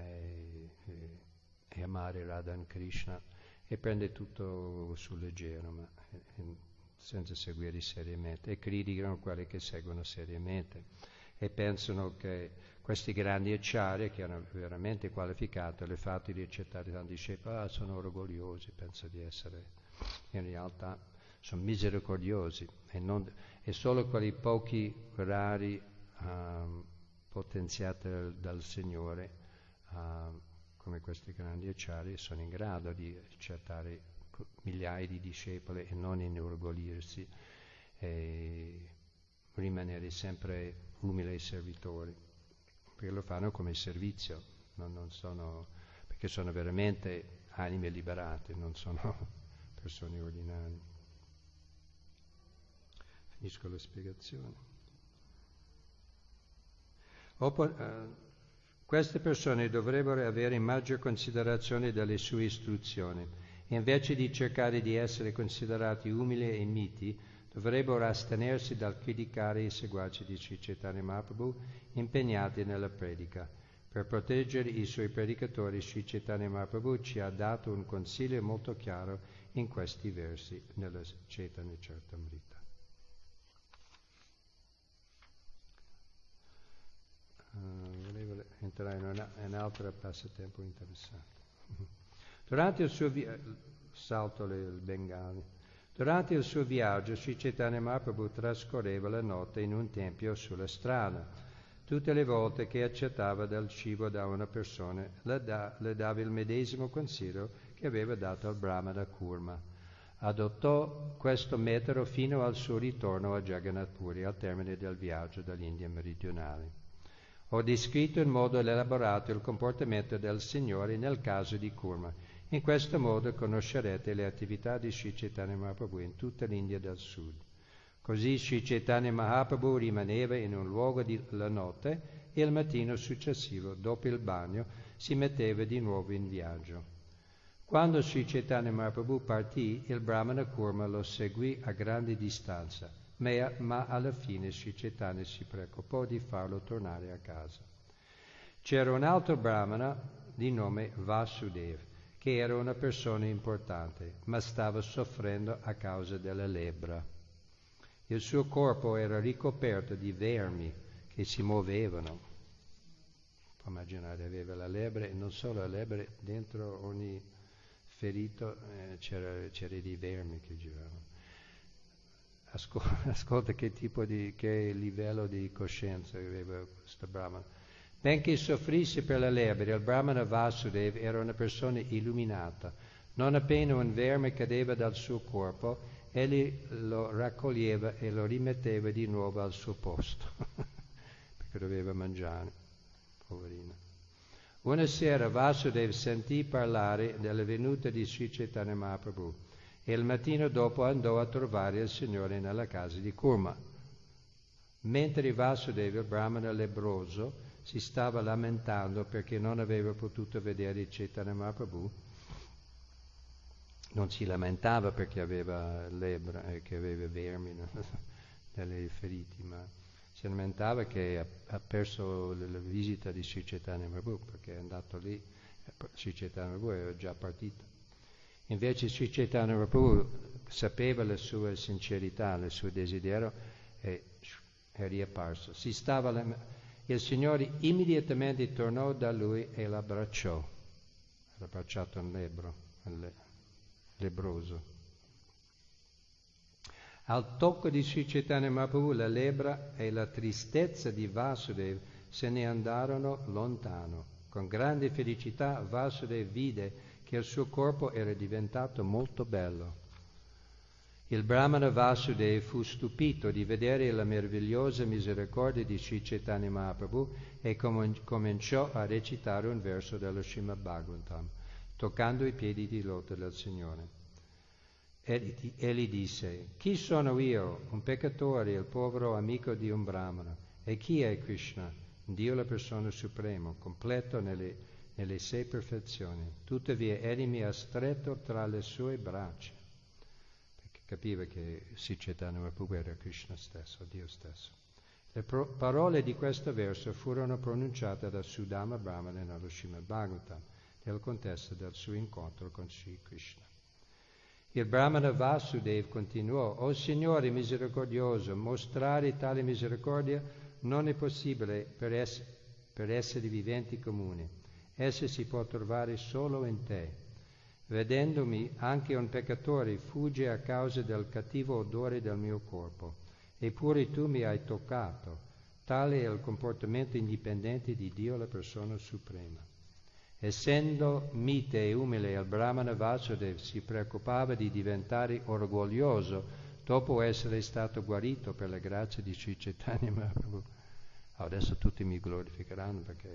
e amare Radha Krishna e prende tutto sul leggero, ma senza seguire seriamente, e criticano quelli che seguono seriamente e pensano che questi grandi acharya che hanno veramente qualificato le fatti di accettare tanti discepoli sono orgogliosi, pensano di essere, in realtà sono misericordiosi e solo quelli pochi rari potenziati dal Signore come questi grandi acharya sono in grado di accettare migliaia di discepoli e non inorgoglirsi e rimanere sempre umili servitori, perché lo fanno come servizio, perché sono veramente anime liberate, non sono persone ordinarie. Finisco la spiegazione. Queste persone dovrebbero avere maggior considerazione delle sue istruzioni. Invece di cercare di essere considerati umili e miti, dovrebbero astenersi dal criticare i seguaci di Sri Chaitanya Mahaprabhu impegnati nella predica. Per proteggere i suoi predicatori, Sri Chaitanya Mahaprabhu ci ha dato un consiglio molto chiaro in questi versi nella Chaitanya Charitamrita. Volevo entrare in un altro passatempo interessante. Durante il suo Durante il suo viaggio, Sri Chaitanya Mahaprabhu trascorreva la notte in un tempio sulla strada. Tutte le volte che accettava del cibo da una persona, le dava il medesimo consiglio che aveva dato al Brahmana Kurma. Adottò questo metodo fino al suo ritorno a Jagannath Puri al termine del viaggio dall'India meridionale. Ho descritto in modo elaborato il comportamento del Signore nel caso di Kurma. In questo modo conoscerete le attività di Sri Chaitanya Mahaprabhu in tutta l'India del Sud. Così Sri Chaitanya Mahaprabhu rimaneva in un luogo la notte e il mattino successivo, dopo il bagno, si metteva di nuovo in viaggio. Quando Sri Chaitanya Mahaprabhu partì, il Brahmana Kurma lo seguì a grande distanza, ma alla fine Sri Chaitanya si preoccupò di farlo tornare a casa. C'era un altro Brahmana di nome Vasudeva, che era una persona importante, ma stava soffrendo a causa della lebbra. Il suo corpo era ricoperto di vermi che si muovevano. Può immaginare, aveva la lebbra, e non solo la lebbra, dentro ogni ferito c'era dei vermi che giravano. Ascolta che livello di coscienza aveva questo Brahmana. Benché soffrisse per la lebbra, il Brahmana Vasudeva era una persona illuminata. Non appena un verme cadeva dal suo corpo, egli lo raccoglieva e lo rimetteva di nuovo al suo posto, perché doveva mangiare, poverino. Una sera Vasudeva sentì parlare della venuta di Sri Chaitanya Mahaprabhu e il mattino dopo andò a trovare il Signore nella casa di Kurma. Mentre Vasudeva, il Brahmana lebbroso, si stava lamentando perché non aveva potuto vedere Chaitanya Mahaprabhu, non si lamentava perché aveva lebbra e che aveva vermi nelle feriti, ma si lamentava che ha perso la visita di Sri Chaitanya Mahaprabhu, perché è andato lì, Sri Chaitanya Mahaprabhu era già partito. Invece Sri Chaitanya Mahaprabhu sapeva la sua sincerità, il suo desiderio, e è riapparso. Il Signore immediatamente tornò da lui e l'abbracciò. Era abbracciato un lebbroso. Al tocco di Sri Chaitanya Mahaprabhu la lebbra e la tristezza di Vasudeva se ne andarono lontano. Con grande felicità Vasudeva vide che il suo corpo era diventato molto bello. Il Brahmana Vasudeva fu stupito di vedere la meravigliosa misericordia di Sri Chaitanya Mahaprabhu e cominciò a recitare un verso dello Srimad Bhagavatam, toccando i piedi di loto del Signore. Egli disse: chi sono io, un peccatore, il povero amico di un Brahmana? E chi è Krishna? Dio la persona suprema, completo nelle 6 perfezioni. Tuttavia egli mi ha stretto tra le sue braccia. Perché capiva che Sri Chaitanya Mahaprabhu era Krishna stesso, Dio stesso. Le parole di questo verso furono pronunciate da Sudama Brahmana nello Srimad Bhagavatam, nel contesto del suo incontro con Sri Krishna. Il Brahmana Vasudeva continuò: o Signore misericordioso, mostrare tale misericordia non è possibile per esseri viventi comuni. Essa si può trovare solo in te. Vedendomi, anche un peccatore fugge a causa del cattivo odore del mio corpo, eppure tu mi hai toccato. Tale è il comportamento indipendente di Dio, la persona suprema. Essendo mite e umile, il Brahmana Vasudeva si preoccupava di diventare orgoglioso dopo essere stato guarito per la grazia di Sri Chaitanya Mahaprabhu. Adesso tutti mi glorificheranno perché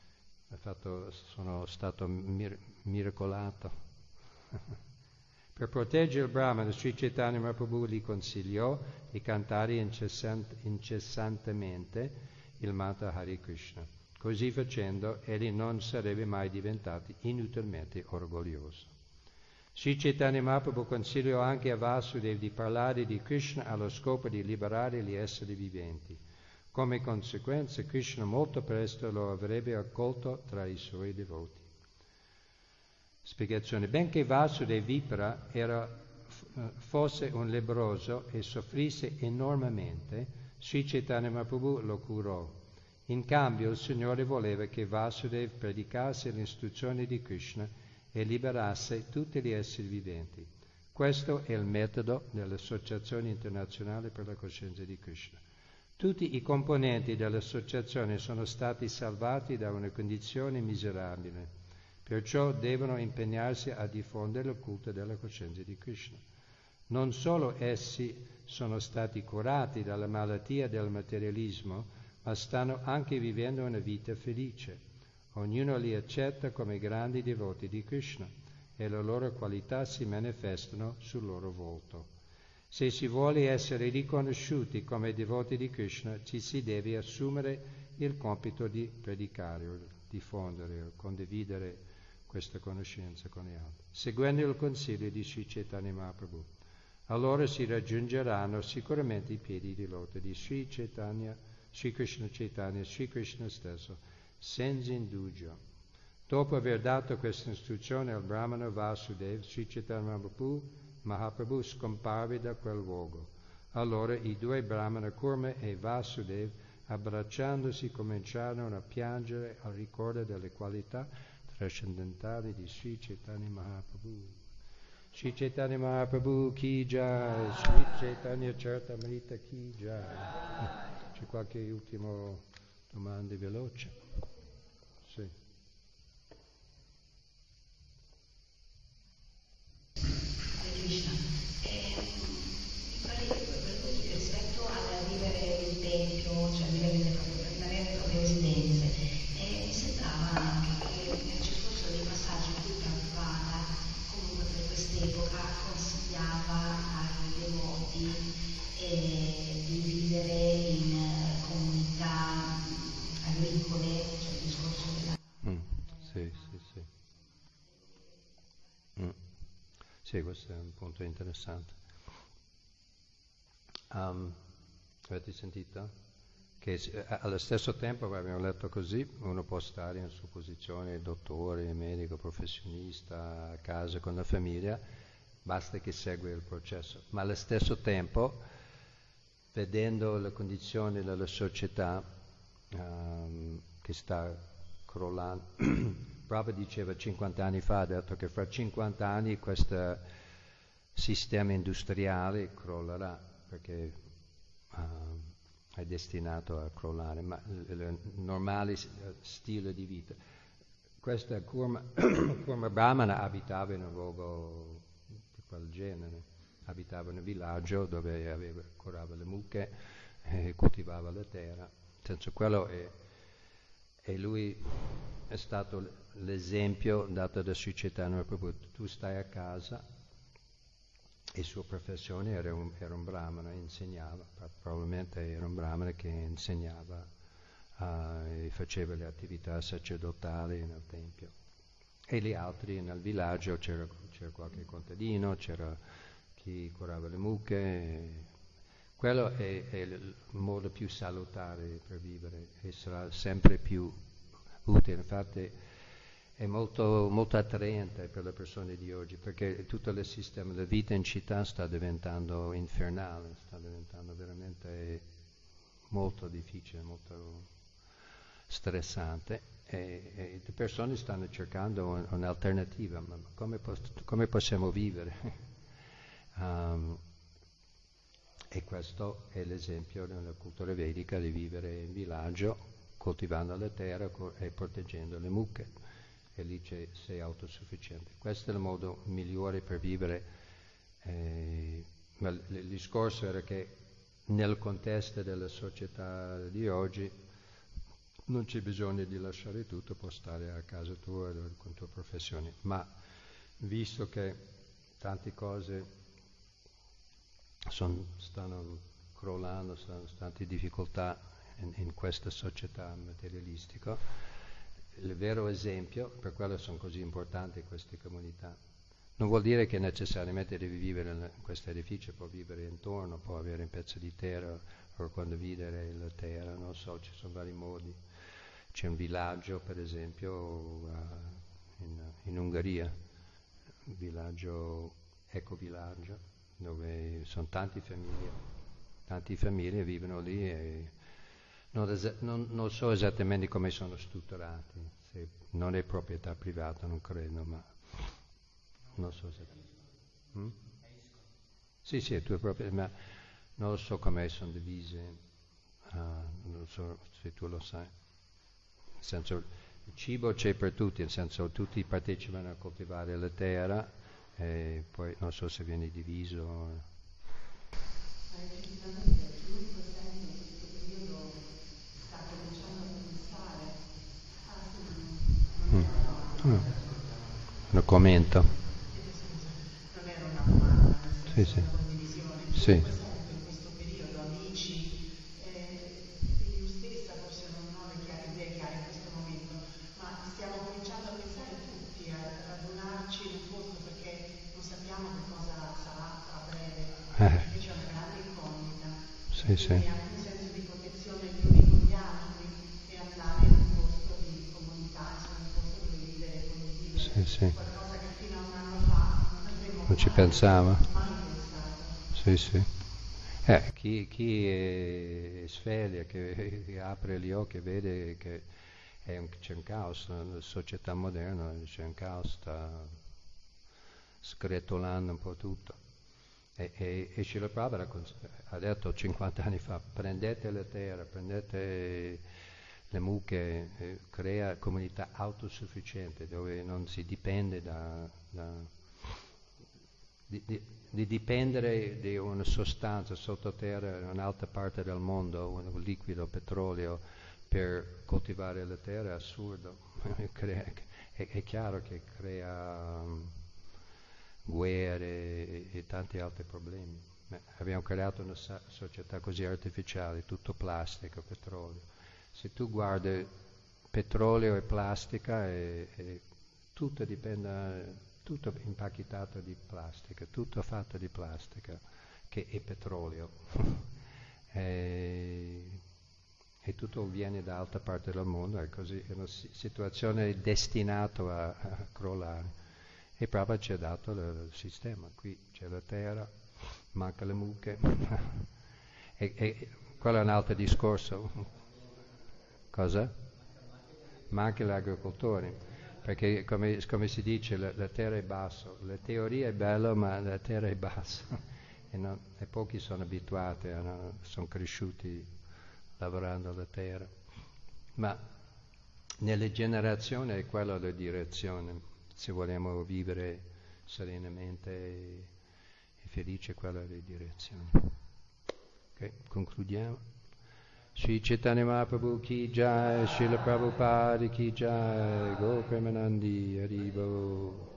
sono stato miracolato. Per proteggere il Brahmana, Sri Chaitanya Mahaprabhu gli consigliò di cantare incessantemente il mantra Hare Krishna. Così facendo, egli non sarebbe mai diventato inutilmente orgoglioso. Sri Chaitanya Mahaprabhu consigliò anche a Vasudeva di parlare di Krishna allo scopo di liberare gli esseri viventi. Come conseguenza, Krishna molto presto lo avrebbe accolto tra i suoi devoti. Spiegazione. Benché Vasudeva Vipra fosse un lebbroso e soffrisse enormemente, Sri Chaitanya Mahaprabhu lo curò. In cambio il Signore voleva che Vasudeva predicasse l'istruzione di Krishna e liberasse tutti gli esseri viventi. Questo è il metodo dell'Associazione Internazionale per la Coscienza di Krishna. Tutti i componenti dell'associazione sono stati salvati da una condizione miserabile, perciò devono impegnarsi a diffondere il culto della coscienza di Krishna. Non solo essi sono stati curati dalla malattia del materialismo, ma stanno anche vivendo una vita felice. Ognuno li accetta come grandi devoti di Krishna e le loro qualità si manifestano sul loro volto. Se si vuole essere riconosciuti come devoti di Krishna, ci si deve assumere il compito di predicare, o diffondere, o condividere questa conoscenza con gli altri, seguendo il consiglio di Sri Chaitanya Mahaprabhu. Allora si raggiungeranno sicuramente i piedi di loto di Sri Chaitanya, Sri Krishna Chaitanya, Sri Krishna stesso, senza indugio. Dopo aver dato questa istruzione al Brahmana Vasudeva, Sri Chaitanya Mahaprabhu scomparve da quel luogo. Allora i due Brahmana Kurma e Vasudeva, abbracciandosi, cominciarono a piangere al ricordo delle qualità trascendentali di Sri Chaitanya Mahaprabhu. Sri Chaitanya Mahaprabhu ki jai, Sri Chaitanya Charitamrita ki jai. C'è qualche ultima domanda veloce? Sì. Krishna, volevo dire rispetto al vivere il tempio, cioè vivere rimanere nelle proprie residenze, mi sembrava anche che ci fossero dei passaggi in cui Prabhupada comunque per quest'epoca consigliava ai devoti di vivere in comunità agricole, cioè il discorso della... Sì. Sì, questo è un punto interessante. Avete sentito? Che allo stesso tempo, abbiamo letto così, uno può stare in sua posizione, dottore, medico, professionista, a casa con la famiglia, basta che segua il processo. Ma allo stesso tempo, vedendo le condizioni della società che sta crollando, Prabhupada diceva 50 anni fa, ha detto che fra 50 anni questo sistema industriale crollerà, perché è destinato a crollare, ma il normale stile di vita. Questa Kurma Brahmana abitava in un luogo di quel genere, abitava in un villaggio dove curava le mucche, coltivava la terra, senza quello e lui è stato l'esempio dato da Sri Chaitanya Mahaprabhu. Tu stai a casa e sua professione era un brahmana, insegnava, probabilmente era un brahmana che insegnava e faceva le attività sacerdotali nel tempio. E gli altri nel villaggio c'era qualche contadino, c'era chi curava le mucche. Quello è il modo più salutare per vivere e sarà sempre più utile. Infatti è molto attraente per le persone di oggi, perché tutto il sistema di vita in città sta diventando infernale, sta diventando veramente molto difficile, molto stressante e le persone stanno cercando un'alternativa, ma come possiamo vivere? E questo è l'esempio nella cultura vedica di vivere in villaggio, coltivando la terra e proteggendo le mucche. E lì sei autosufficiente. Questo è il modo migliore per vivere. Ma il discorso era che nel contesto della società di oggi non c'è bisogno di lasciare tutto, puoi stare a casa tua con tua professione. Ma visto che tante cose stanno crollando, sono state difficoltà in questa società materialistica, il vero esempio, per quello sono così importanti queste comunità. Non vuol dire che necessariamente devi vivere in questo edificio, può vivere intorno, può avere un pezzo di terra o condividere la terra, non so, ci sono vari modi. C'è un villaggio, per esempio, in Ungheria, un villaggio, ecovillaggio, dove sono tante famiglie vivono lì e non so esattamente come sono strutturati, se non è proprietà privata, non credo, ma non so esattamente. Sì, è tua proprietà, ma non so come sono divise, non so se tu lo sai. Nel senso, il cibo c'è per tutti, nel senso tutti partecipano a coltivare la terra e poi non so se viene diviso. Lo commento. Non era una domanda, Sì. Sì. sempre in questo periodo, amici, io stessa forse non ho le idee chiare in questo momento, ma stiamo cominciando a pensare tutti a radunarci in un posto perché non sappiamo che cosa sarà a breve, perché c'è una grande incognita. Sì, sì. Quindi anche un senso di protezione gli uni con gli altri e andare in un posto di comunità, insomma, un posto dove vivere e condividere. Sì, sì. Qualcosa che fino a un anno fa Non ci pensava. mai pensato. Sì, sì. Chi è sveglia, che apre gli occhi e vede che c'è un caos nella società moderna, c'è un caos, sta sgretolando un po' tutto. E Srila Prabhupada ha detto 50 anni fa, prendete la terra, prendete le mucche, crea comunità autosufficiente dove non si dipende di dipendere di una sostanza sottoterra in un'altra parte del mondo, un liquido, petrolio, per coltivare la terra è assurdo. È chiaro che crea guerre e tanti altri problemi. Abbiamo creato una società così artificiale, tutto plastica, petrolio. Se tu guardi petrolio e plastica, tutto dipende, tutto impacchettato di plastica, tutto fatto di plastica, che è petrolio. e tutto viene da altra parte del mondo, è così, è una situazione destinata a crollare. E Prabhupada ci ha dato il sistema, qui c'è la terra, manca le mucche. e quello è un altro discorso. Cosa? Manca l'agricoltore, perché come si dice la terra è basso, la teoria è bella ma la terra è bassa e pochi sono abituati, sono cresciuti lavorando la terra. Ma nelle generazioni è quella la direzione. Se vogliamo vivere serenamente e felice, quella è la direzione. Ok, concludiamo. Shri Chaitanya Mahaprabhu ki jai, Srila Prabhupada ki jai, Go Premanandi Haribo.